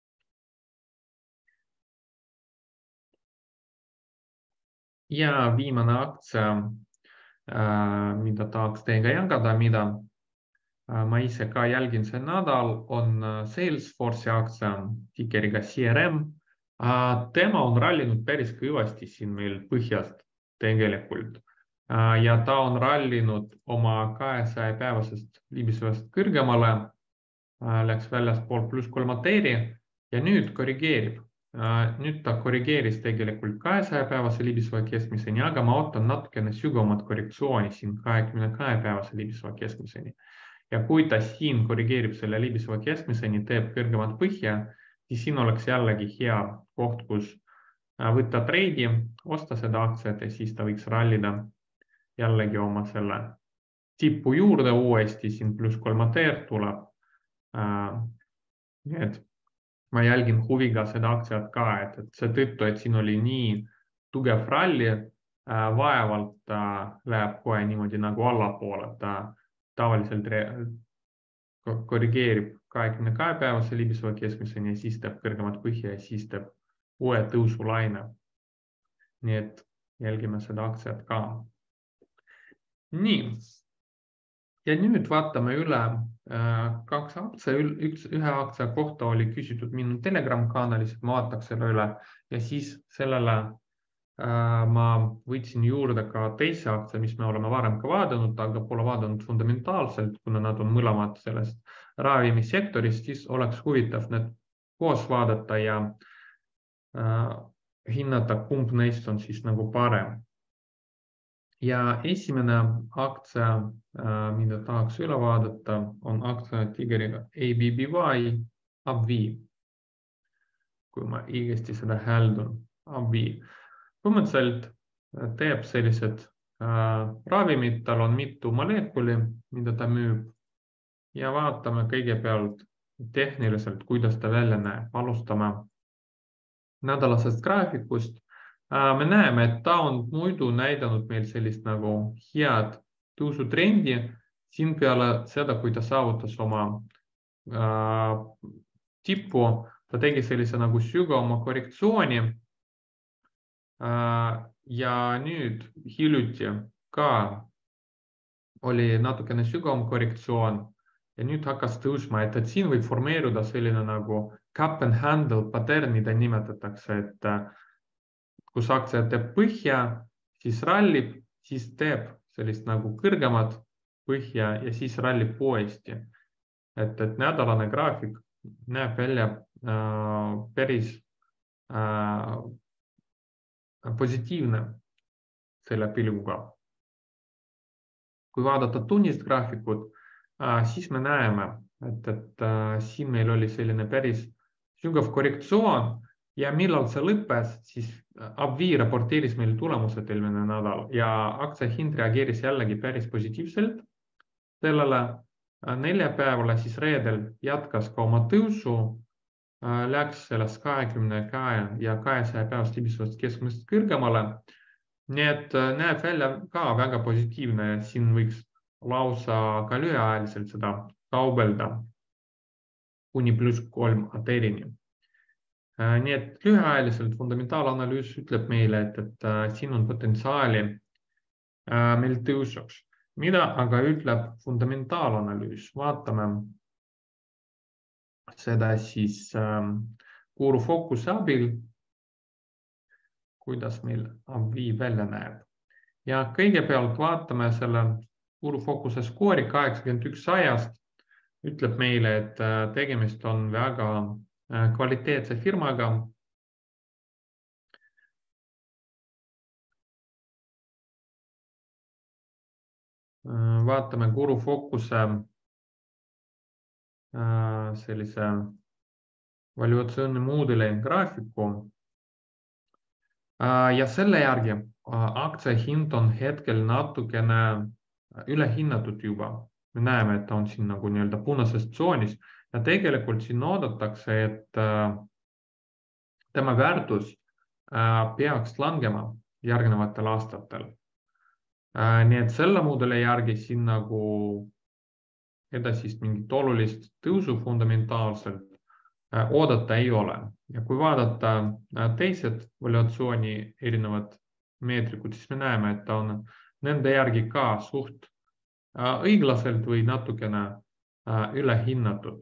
A: Ja viimane aktsia, mida tahaks teiega jagada, mida ma ise ka jälgin see nädal, on Salesforce'i aktsia tickeriga C R M. Tema on rallinud päris kõvasti siin meil põhjast tegelikult. Ja ta on rallinud oma kahesaja päevasest libisevast kõrgemale, läks väljaspool pluss kolmateeri ja nüüd korrigeerib. Nüüd ta korrigeeris tegelikult kahesaja päevase libiseva keskmiseni, aga ma ootan natukene sügavamat korrektsiooni siin kahekümne kahe päevase libiseva keskmiseni. Ja kui ta siin korrigeerib selle libiseva keskmiseni, teeb kõrgemat põhja, siis siin oleks jällegi hea koht, kus võtta treidi, osta seda aktsiat ja siis ta võiks rallida jällegi oma selle tippu juurde uuesti, siin pluss kolmateer tuleb. Nii et ma jälgin huviga seda aktsiat ka, et, et see tõttu, et siin oli nii tugev ralli, vaevalt ta läheb kohe niimoodi nagu allapoole. Ta tavaliselt korrigeerib kahekümne kahe päevase libiseva keskmiseni ja siis teeb kõrgemat põhja ja siis teeb uue tõusulaine. Nii et jälgime seda aktsiat ka. Nii. Ja nüüd vaatame üle kaks aktsia. Üks, ühe aktsia kohta oli küsitud minu Telegram kanalis, et ma vaataks selle üle ja siis sellele ma võtsin juurde ka teise aktsia, mis me oleme varem ka vaadanud, aga pole vaadanud fundamentaalselt, kuna nad on mõlemad sellest ravimisektorist, siis oleks huvitav need koos vaadata ja äh, hinnata, kumb neist on siis nagu parem. Ja esimene aktsia, äh, mida tahaks üle vaadata, on aktsia tigeriga A B B Y, A B V, kui ma õigesti seda häldun, A B V. Põhimõtteliselt teeb sellised äh, ravimid, tal on mitu molekuli, mida ta müüb ja vaatame kõigepealt tehniliselt, kuidas ta välja näeb. Alustame nädalasest graafikust. Äh, me näeme, et ta on muidu näidanud meil sellist nagu head tõusutrendi. Siin peale seda, kui ta saavutas oma äh, tippu, ta tegi sellise nagu sügavama korrektsiooni. Ja nüüd hiljuti ka oli natukene sügavam korrektsioon ja nüüd hakkas tõusma, et, et siin võib formeeruda selline nagu cup and handle pattern, mida nimetatakse, et kus aktsia teeb põhja, siis rallib, siis teeb sellist nagu kõrgemat põhja ja siis rallib uuesti. Et, et nädalane graafik näeb välja äh, päris äh, positiivne selle pilguga. Kui vaadata tunnist graafikut, siis me näeme, et, et siin meil oli selline päris sügav korrektsioon ja millal see lõppes, siis A B V raporteeris meil tulemused eelmine nädal ja aktsia hind reageeris jällegi päris positiivselt. Sellele neljapäevale siis reedel jätkas ka oma tõusu, läks sellest kahekümne ja kahesaja päevast libisevast keskmisest kõrgemale. Nii et näeb välja ka väga positiivne ja siin võiks lausa ka lühiajaliselt seda kaubelda kuni pluss kolm aterini. Nii et lühiajaliselt fundamentaalanalüüs ütleb meile, et, et siin on potentsiaali meil tõusuks. Mida aga ütleb fundamentaalanalüüs? Vaatame seda siis ähm, kuurufokuse abil, kuidas meil A B V välja näeb. Ja kõigepealt vaatame selle kuurufokuse skoori kaheksakümmend üks sajast, ütleb meile, et tegemist on väga kvaliteetse firmaga. Vaatame kuurufokuse sellise valuatsiooni muudele graafiku ja selle järgi aktsia hind on hetkel natukene ülehinnatud juba. Me näeme, et ta on siin nagu nii-öelda punases tsoonis ja tegelikult siin oodatakse, et tema väärtus peaks langema järgnevatel aastatel. Nii et selle muudele järgi siin nagu edasist mingit olulist tõusu fundamentaalselt oodata ei ole. Ja kui vaadata teised valuatsiooni erinevad meetrikud, siis me näeme, et ta on nende järgi ka suht õiglaselt või natukene ülehinnatud.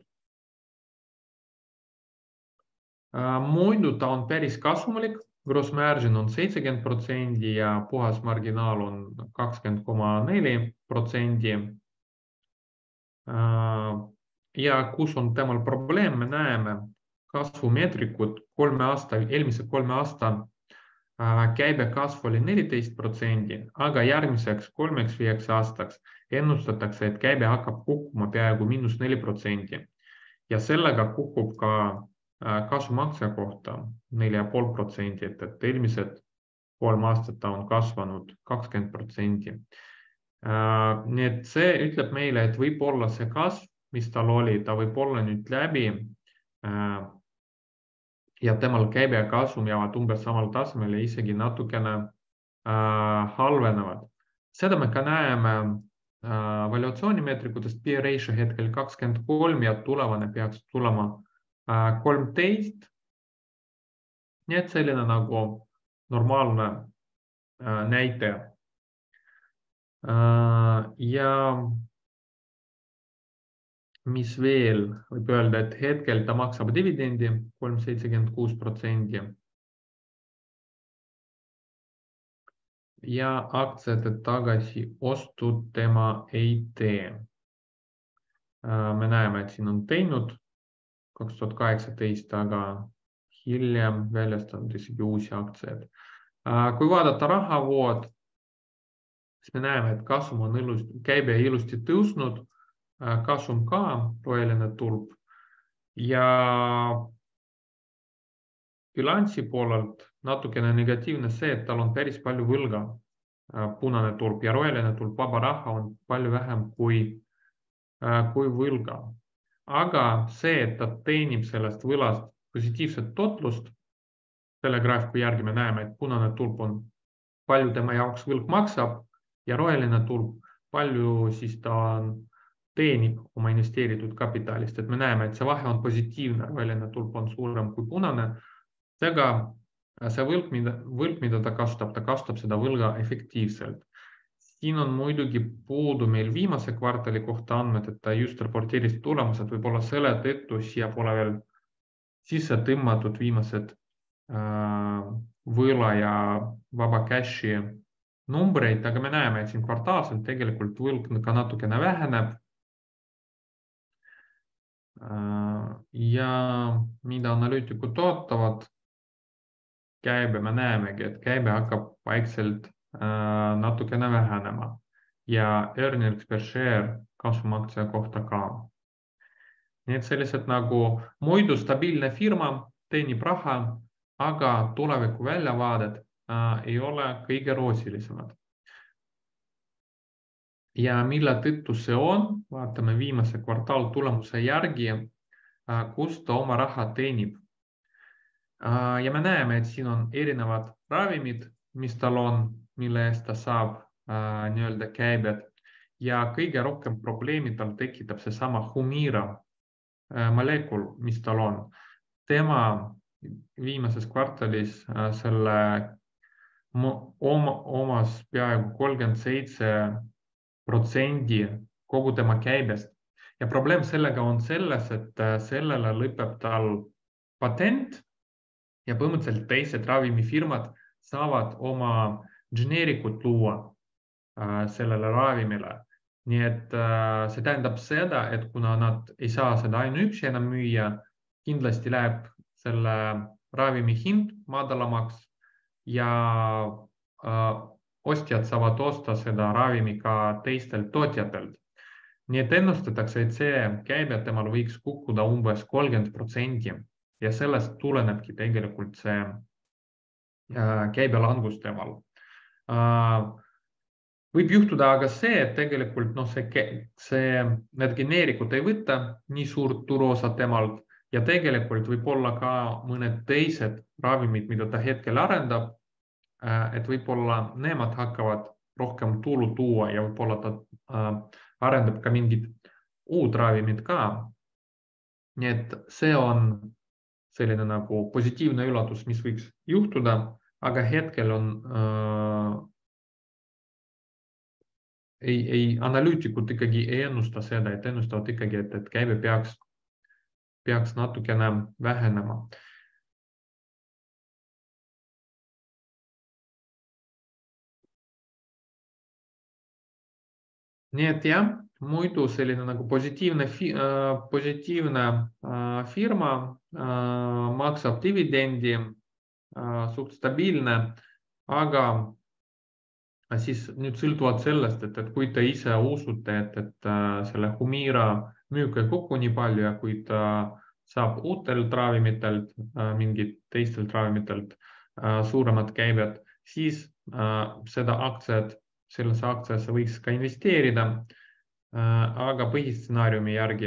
A: Muidu ta on päris kasumlik, gross margin on seitsekümmend protsenti ja puhas marginaal on kakskümmend koma neli protsenti. Ja kus on temal probleem, me näeme kasvumeetrikud kolme aasta, eelmise kolme aasta käibe kasv oli neliteist protsenti, aga järgmiseks kolmeks viieks aastaks ennustatakse, et käibe hakkab kukkuma peaaegu miinus neli protsenti ja sellega kukub ka kasum aktsia kohta neli ja pool protsenti, et, et eelmised kolm aastat ta on kasvanud kakskümmend protsenti. Nii et see ütleb meile, et võib olla see kasv, mis tal oli, ta võib olla nüüd läbi ja temal käibe ja kasum jäävad umbes samal tasemel ja isegi natukene halvenevad. Seda me ka näeme valuatsioonimeetrikutest P E ratio hetkel kakskümmend kolm ja tulevane peaks tulema kolmteist. Nii et selline nagu normaalne näitaja. Ja mis veel võib öelda, et hetkel ta maksab dividendi kolm koma seitsekümmend kuus protsenti. Ja aktsiate tagasi ostud tema ei tee. Me näeme, et siin on teinud kaks tuhat kaheksateist, aga hiljem väljastanud isegi uusi aktsiaid. Kui vaadata rahavood, siis me näeme, et kasum on ilusti, käibe ilusti tõusnud, kasum ka, roheline tulp. Ja bilansi poolelt natukene negatiivne see, et tal on päris palju võlga, punane tulp ja roheline tulp, vaba raha on palju vähem kui, kui võlga. Aga see, et ta teenib sellest võlast positiivset totlust, selle graafiku järgi me näeme, et punane tulp on palju tema jaoks võlg maksab ja roheline tulp palju siis ta teenib oma investeeritud kapitalist. Et me näeme, et see vahe on positiivne, roheline tulp on suurem kui punane. Seega see võlg, mida, võlg, mida ta kasutab, ta kasutab seda võlga efektiivselt. Siin on muidugi puudu meil viimase kvartali kohta andmed, et ta just raporteeris tulemused, võib-olla selle tõttu siia pole veel sisse tõmmatud viimased võla ja vaba cashi numbreid, aga me näeme, et siin kvartaalselt tegelikult võlg ka natukene väheneb. Ja mida analüütikud ootavad, käibe me näemegi, et käibe hakkab vaikselt natukene vähenema ja earnings per share kasvumaktsia kohta ka. Nii et sellised nagu muidu stabiilne firma teenib raha, aga tuleviku väljavaadet ei ole kõige roosilisemad. Ja mille tõttu see on, vaatame viimase kvartaal tulemuse järgi, kus ta oma raha teenib. Ja me näeme, et siin on erinevad ravimid, mis tal on, mille eest ta saab nii-öelda käibed. Ja kõige rohkem probleemi tal tekitab see sama Humira molekul, mis tal on. Tema viimases kvartalis selle omas peaaegu kolmkümmend seitse protsenti kogu tema käibest. Ja probleem sellega on selles, et sellele lõpeb tal patent ja põhimõtteliselt teised ravimifirmad saavad oma geneerikut luua sellele ravimile. Nii et see tähendab seda, et kuna nad ei saa seda ainuüksi enam müüa, kindlasti läheb selle ravimi hind madalamaks ja ostjad saavad osta seda ravimi ka teistelt tootjatelt. Nii et ennustatakse, et see käibe temal võiks kukkuda umbes kolmkümmend protsenti ja sellest tulenebki tegelikult see käibe langus temal. Võib juhtuda aga see, et tegelikult no, see, see, need geneerikud ei võta nii suurt turuosa temalt ja tegelikult võib olla ka mõned teised ravimid, mida ta hetkel arendab, et võib-olla nemad hakkavad rohkem tulu tuua ja võib-olla ta arendab ka mingid uud ravimid ka. Nii et see on selline nagu positiivne üllatus, mis võiks juhtuda, aga hetkel on äh, ei, ei, analüütikud ikkagi ei ennusta seda, et ennustavad ikkagi, et, et käibe peaks, peaks natukene vähenema. Nii et jah, muidu selline nagu positiivne, positiivne firma maksab dividendi, suht stabiilne, aga siis nüüd sõltuvalt sellest, et, et kui te ise usute, et, et selle Humira müük ei kokku nii palju ja kui ta saab uutelt ravimitelt, mingit teistelt ravimitelt suuremad käibed, siis seda aktsiat sellesse aktsiasse võiks ka investeerida, aga põhistsenaariumi järgi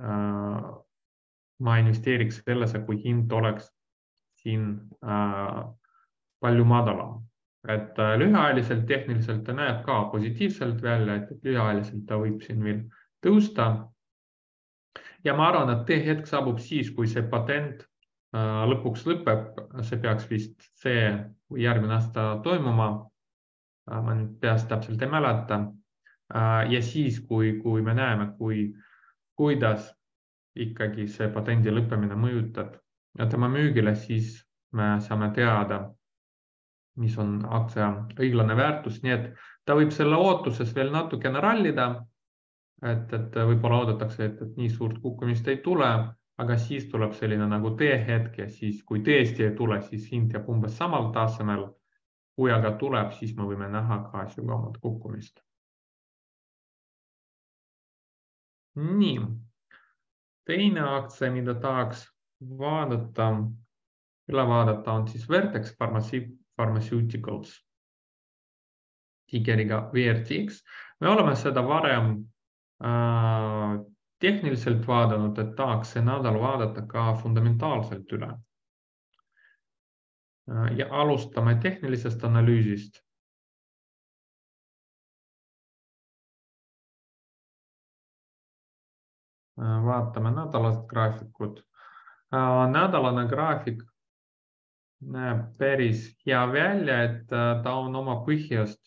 A: ma investeeriks sellesse, kui hind oleks siin palju madalam. et lühiajaliselt tehniliselt ta näeb ka positiivselt välja, et lühiajaliselt ta võib siin veel tõusta. Ja ma arvan, et tee hetk saabub siis, kui see patent lõpuks lõpeb, see peaks vist see või järgmine aasta toimuma. Ma nüüd peast täpselt ei mäleta. Ja siis, kui, kui me näeme, kui, kuidas ikkagi see patendi lõppemine mõjutab tema müügile, siis me saame teada, mis on aktsia õiglane väärtus, nii et ta võib selle ootuses veel natukene rallida, et, et võib-olla oodatakse, et, et nii suurt kukkumist ei tule, aga siis tuleb selline nagu teehetk ja siis, kui tõesti ei tule, siis hind jääb umbes samal tasemel. Kui aga tuleb, siis me võime näha ka sügavamat kukkumist. Nii, teine aktsia, mida tahaks vaadata, üle vaadata on siis Vertex Pharmaceuticals, tigeriga V R T X. Me oleme seda varem äh, tehniliselt vaadanud, et tahaks see nädal vaadata ka fundamentaalselt üle. Äh, ja alustame tehnilisest analüüsist. Äh, vaatame nädalast graafikut. Äh, nädalane graafik näeb päris hea välja, et ta on oma põhjast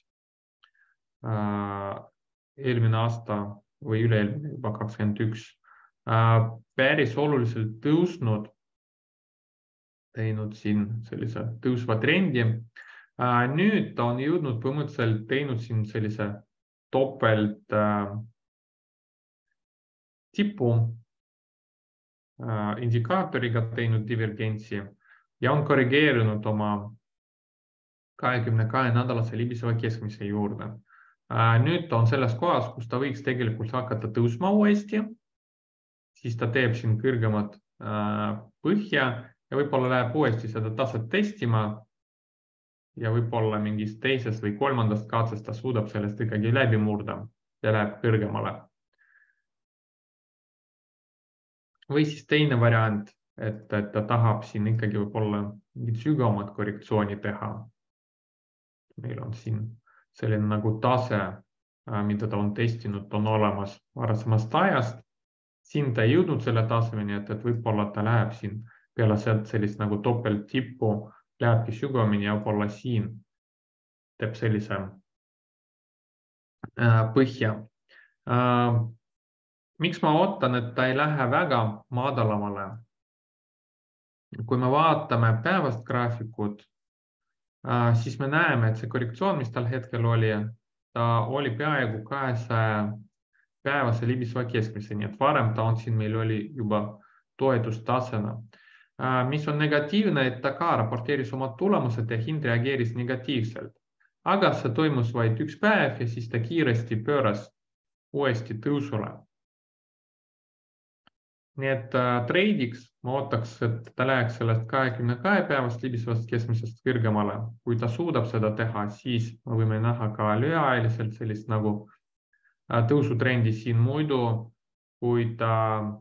A: eelmine aasta või üle-eelmine juba kakskümmend üks päris oluliselt tõusnud, teinud siin sellise tõusva trendi. Nüüd ta on jõudnud põhimõtteliselt teinud siin sellise topelt tipu indikaatoriga teinud divergentsi ja on korrigeerinud oma kahekümne kahe nädalase libiseva keskmise juurde. Nüüd ta on selles kohas, kus ta võiks tegelikult hakata tõusma uuesti, siis ta teeb siin kõrgemat põhja ja võib-olla läheb uuesti seda taset testima ja võib-olla mingist teisest või kolmandast katsest ta suudab sellest ikkagi läbi murda ja läheb kõrgemale. Või siis teine variant, et, et ta tahab siin ikkagi võib-olla mingit sügavamat korrektsiooni teha. Meil on siin selline nagu tase, mida ta on testinud, on olemas varasemast ajast. Siin ta ei jõudnud selle tasemeni, et, et võib-olla ta läheb siin peale sealt sellist nagu topelt tippu, lähebki sügavamini ja võib-olla siin teeb sellise põhja. Miks ma ootan, et ta ei lähe väga madalamale? Kui me vaatame päevast graafikut, siis me näeme, et see korrektsioon, mis tal hetkel oli, ta oli peaaegu kahesaja päevase libiseva keskmise, nii et varem ta on siin meil oli juba toetustasena. Mis on negatiivne, et ta ka raporteeris oma tulemused ja hind reageeris negatiivselt. Aga see toimus vaid üks päev ja siis ta kiiresti pööras uuesti tõusule. Nii et uh, treidiks ma ootaks, et ta läheks sellest kahekümne kahe päevast libisevast keskmisest kõrgemale. Kui ta suudab seda teha, siis me võime näha ka lühiajaliselt sellist nagu uh, tõusutrendi siin muidu, kui ta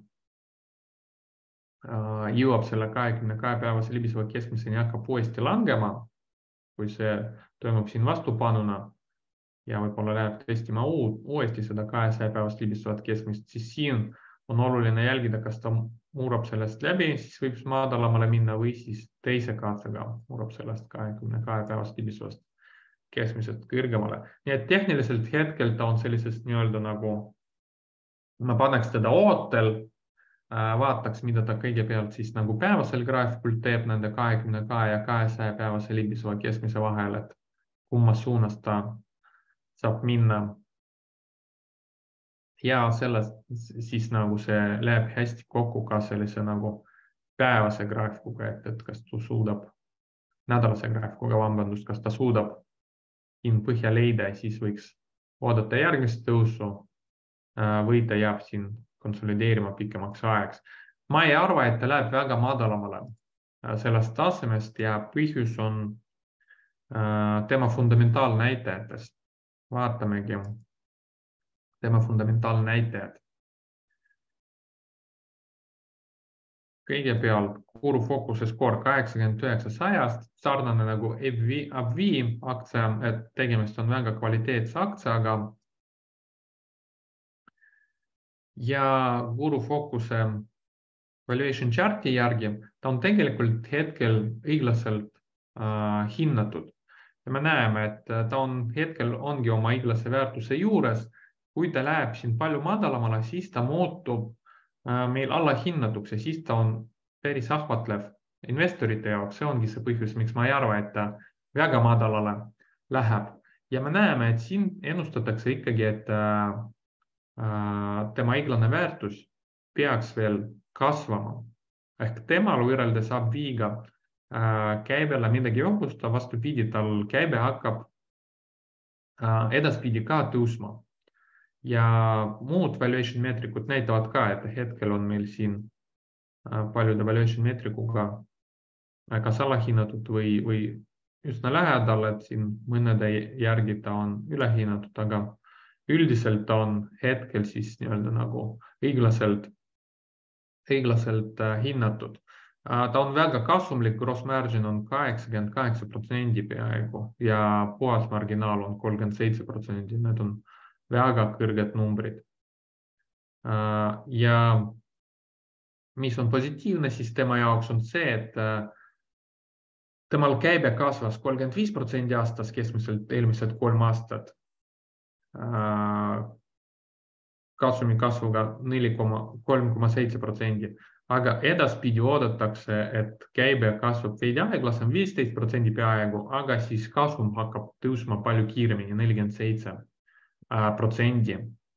A: uh, jõuab selle kahekümne kahe päevase libiseva keskmiseni hakkab uuesti langema, kui see toimub siin vastupanuna ja võib-olla läheb testima uut, uuesti seda kahesaja päevast libisevat keskmist, siis siin on oluline jälgida, kas ta murab sellest läbi, siis võib madalamale minna või siis teise katsega murab sellest kahekümne kahe päevast libisevast keskmisest kõrgemale. Nii et tehniliselt hetkel ta on sellisest nii-öelda nagu, ma paneks teda ootel, vaataks, mida ta kõigepealt siis nagu päevasel graafikul teeb nende kahekümne kahe ja kahesaja päevase libiseva keskmise vahel, et kumma suunas ta saab minna. Ja sellest siis nagu see läheb hästi kokku ka sellise nagu päevase graafikuga, et, et kas ta suudab, nädalase graafikuga vambandust, kas ta suudab hind põhja leida ja siis võiks oodata järgmist tõusu või ta jääb siin konsolideerima pikemaks ajaks. Ma ei arva, et ta läheb väga madalamale sellest tasemest ja põhjus on tema fundamentaalnäitajatest. Vaatamegi tema fundamentaalnäitajad. kõigepealt Guru Focuse Score kaheksakümmend üheksa sajast, sarnane nagu A B V aktsia, et tegemist on väga kvaliteetse aktsiaga. Ja Guru Focuse valuation charti järgi ta on tegelikult hetkel õiglaselt äh, hinnatud. Ja me näeme, et ta on hetkel ongi oma õiglase väärtuse juures. Kui ta läheb siin palju madalamale, siis ta muutub äh, meil alla hinnatuks ja siis ta on päris ahvatlev investorite jaoks. See ongi see põhjus, miks ma ei arva, et ta väga madalale läheb. Ja me näeme, et siin ennustatakse ikkagi, et äh, tema õiglane väärtus peaks veel kasvama. Ehk temal võrreldes A B V-ga äh, käibele midagi ohustada, vastupidi, tal käibe hakkab äh, edaspidi ka tõusma. Ja muud valuation meetrikud näitavad ka, et hetkel on meil siin äh, paljude valuation meetrikuga kas alahinnatud või, või üsna lähedal, et siin mõnede järgi ta on ülehinnatud, aga üldiselt ta on hetkel siis nii-öelda nagu õiglaselt õiglaselt hinnatud. Ta on väga kasumlik, gross margin on kaheksakümmend kaheksa protsenti peaaegu ja puhas marginaal on kolmkümmend seitse protsenti. Need on väga kõrged numbrid. Ja mis on positiivne, siis tema jaoks on see, et temal käibe kasvas kolmkümmend viis protsenti aastas keskmiselt eelmised kolm aastat. Kasumi kasvuga kolm koma seitse protsenti, aga edaspidi oodatakse, et käibe kasvab veidi aeglasem viisteist protsenti peaaegu, aga siis kasum hakkab tõusma palju kiiremini, nelikümmend seitse protsenti.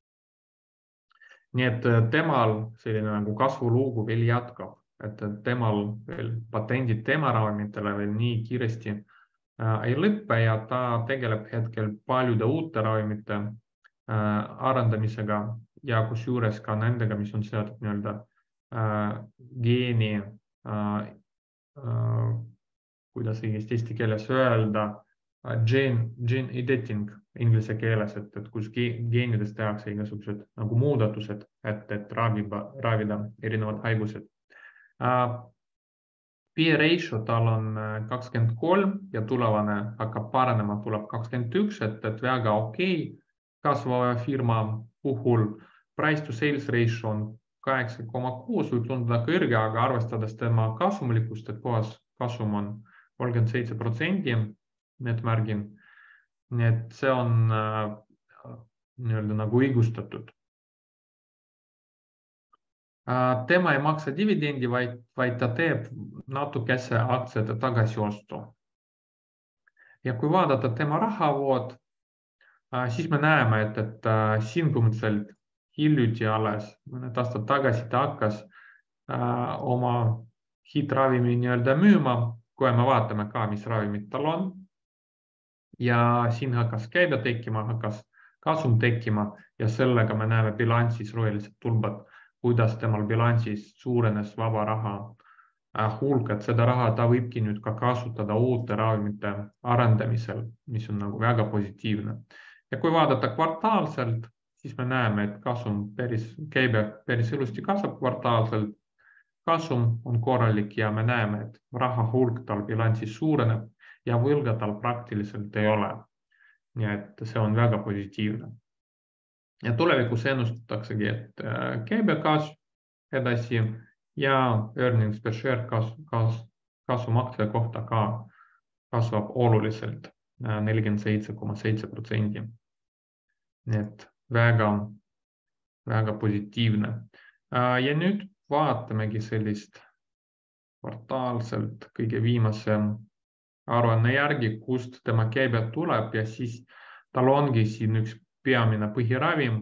A: Nii et temal selline nagu kasvuluugu veel jätkab, et temal veel patendid tema ravimitele veel nii kiiresti ei lõppe ja ta tegeleb hetkel paljude uute ravimite arendamisega ja kus juures ka nendega, mis on seotud nii-öelda äh, geeni, äh, äh, kuidas õigesti eesti keeles öelda, äh, gene, gene editing inglise keeles, et, et kus geenides tehakse igasugused nagu muudatused, et, et ravida, ravida erinevad haigused. Äh, P E ratio tal on kakskümmend kolm ja tulevane hakkab paranema, tuleb kakskümmend üks, et, et väga okei okay. Kasvava firma puhul price to sales ratio on kaheksa koma kuus, võib tunda kõrge, aga arvestades tema kasumlikkust, et puhas kasum on kolmkümmend seitse protsenti net margin. Nii et see on äh, nii-öelda nagu õigustatud. Äh, tema ei maksa dividendi, vaid, vaid ta teeb natukese aktsiate tagasiostu. Ja kui vaadata tema rahavood, äh, siis me näeme, et, et äh, siin põhimõtteliselt hiljuti alles, mõned aastad tagasi ta hakkas äh, oma hitravimi nii-öelda müüma, kui me vaatame ka, mis ravimid tal on. Ja siin hakkas käibe tekkima, hakkas kasum tekkima ja sellega me näeme bilansis rohelised tulbad, kuidas temal bilansis suurenes vaba raha äh, hulk, et seda raha ta võibki nüüd ka kasutada uute ravimite arendamisel, mis on nagu väga positiivne. Ja kui vaadata kvartaalselt, siis me näeme, et kasum päris, käibe päris ilusti kasvab kvartaalselt, kasum on korralik ja me näeme, et raha hulk tal bilansis suureneb ja võlga tal praktiliselt ei ole. Nii et see on väga positiivne. Ja tulevikus ennustataksegi, et käibe kasv edasi ja earnings per share kasv, kasv, kasum aktsia kohta ka kasvab oluliselt nelikümmend seitse koma seitse protsenti. Nii et väga, väga positiivne. Ja nüüd vaatamegi sellist kvartaalselt kõige viimase aruanne järgi, kust tema käibe tuleb ja siis tal ongi siin üks peamine põhiravim,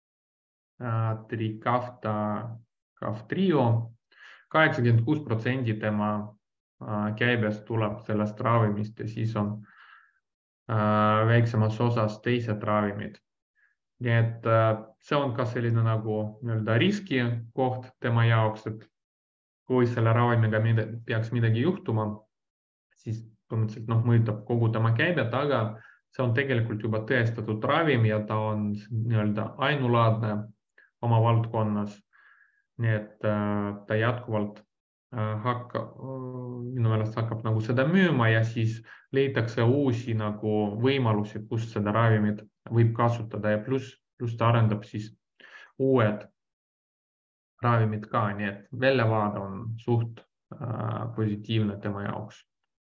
A: Trikafta Kaftrio. kaheksakümmend kuus protsenti tema käibest tuleb sellest ravimist ja siis on väiksemas osas teised ravimid. Nii et see on ka selline nagu nii-öelda riski koht tema jaoks, et kui selle ravimiga peaks midagi juhtuma, siis põhimõtteliselt noh, mõjutab kogu tema käibet, aga see on tegelikult juba tõestatud ravim ja ta on nii-öelda ainulaadne oma valdkonnas. Nii et ta jätkuvalt hakka, minu meelest hakkab nagu seda müüma ja siis leitakse uusi nagu võimalusi, kus seda ravimit võib kasutada ja pluss, pluss ta arendab siis uued ravimid ka, nii et väljavaade on suht äh, positiivne tema jaoks.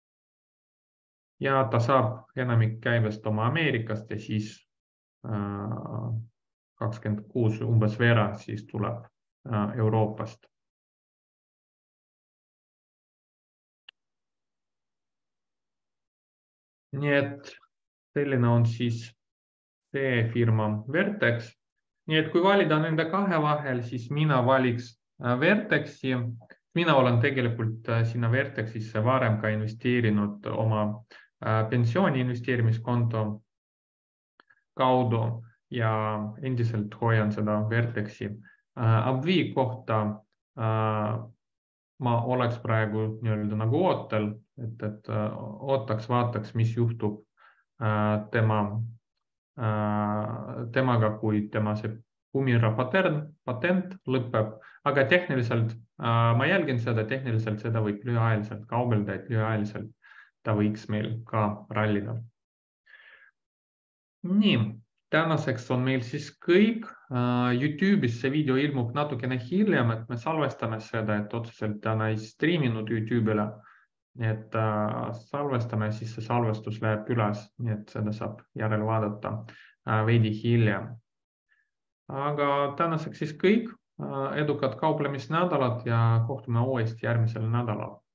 A: Ja ta saab enamik käibest oma Ameerikast ja siis äh, kakskümmend kuus umbes veerand siis tuleb äh, Euroopast. Nii et selline on siis see firma Vertex. Nii et kui valida nende kahe vahel, siis mina valiks Vertexi. Mina olen tegelikult sinna Vertexisse varem ka investeerinud oma pensiooni investeerimiskonto kaudu ja endiselt hoian seda Vertexi. Abvi kohta ma oleks praegu nii-öelda nagu ootel, et, et ootaks, vaataks, mis juhtub tema, temaga, kui tema see Humira patent, patent lõpeb, aga tehniliselt ma jälgin seda, tehniliselt seda võib lühiajaliselt kaubelda, et lühiajaliselt ta võiks meil ka rallida. Nii, tänaseks on meil siis kõik. YouTube'is see video ilmub natukene hiljem, et me salvestame seda, et otseselt täna ei striiminud YouTube'ile. Nii et salvestame, siis see salvestus läheb üles, nii et seda saab järele vaadata veidi hiljem. Aga tänaseks siis kõik. Edukat kauplemisnädalat ja kohtume uuesti järgmisel nädalal.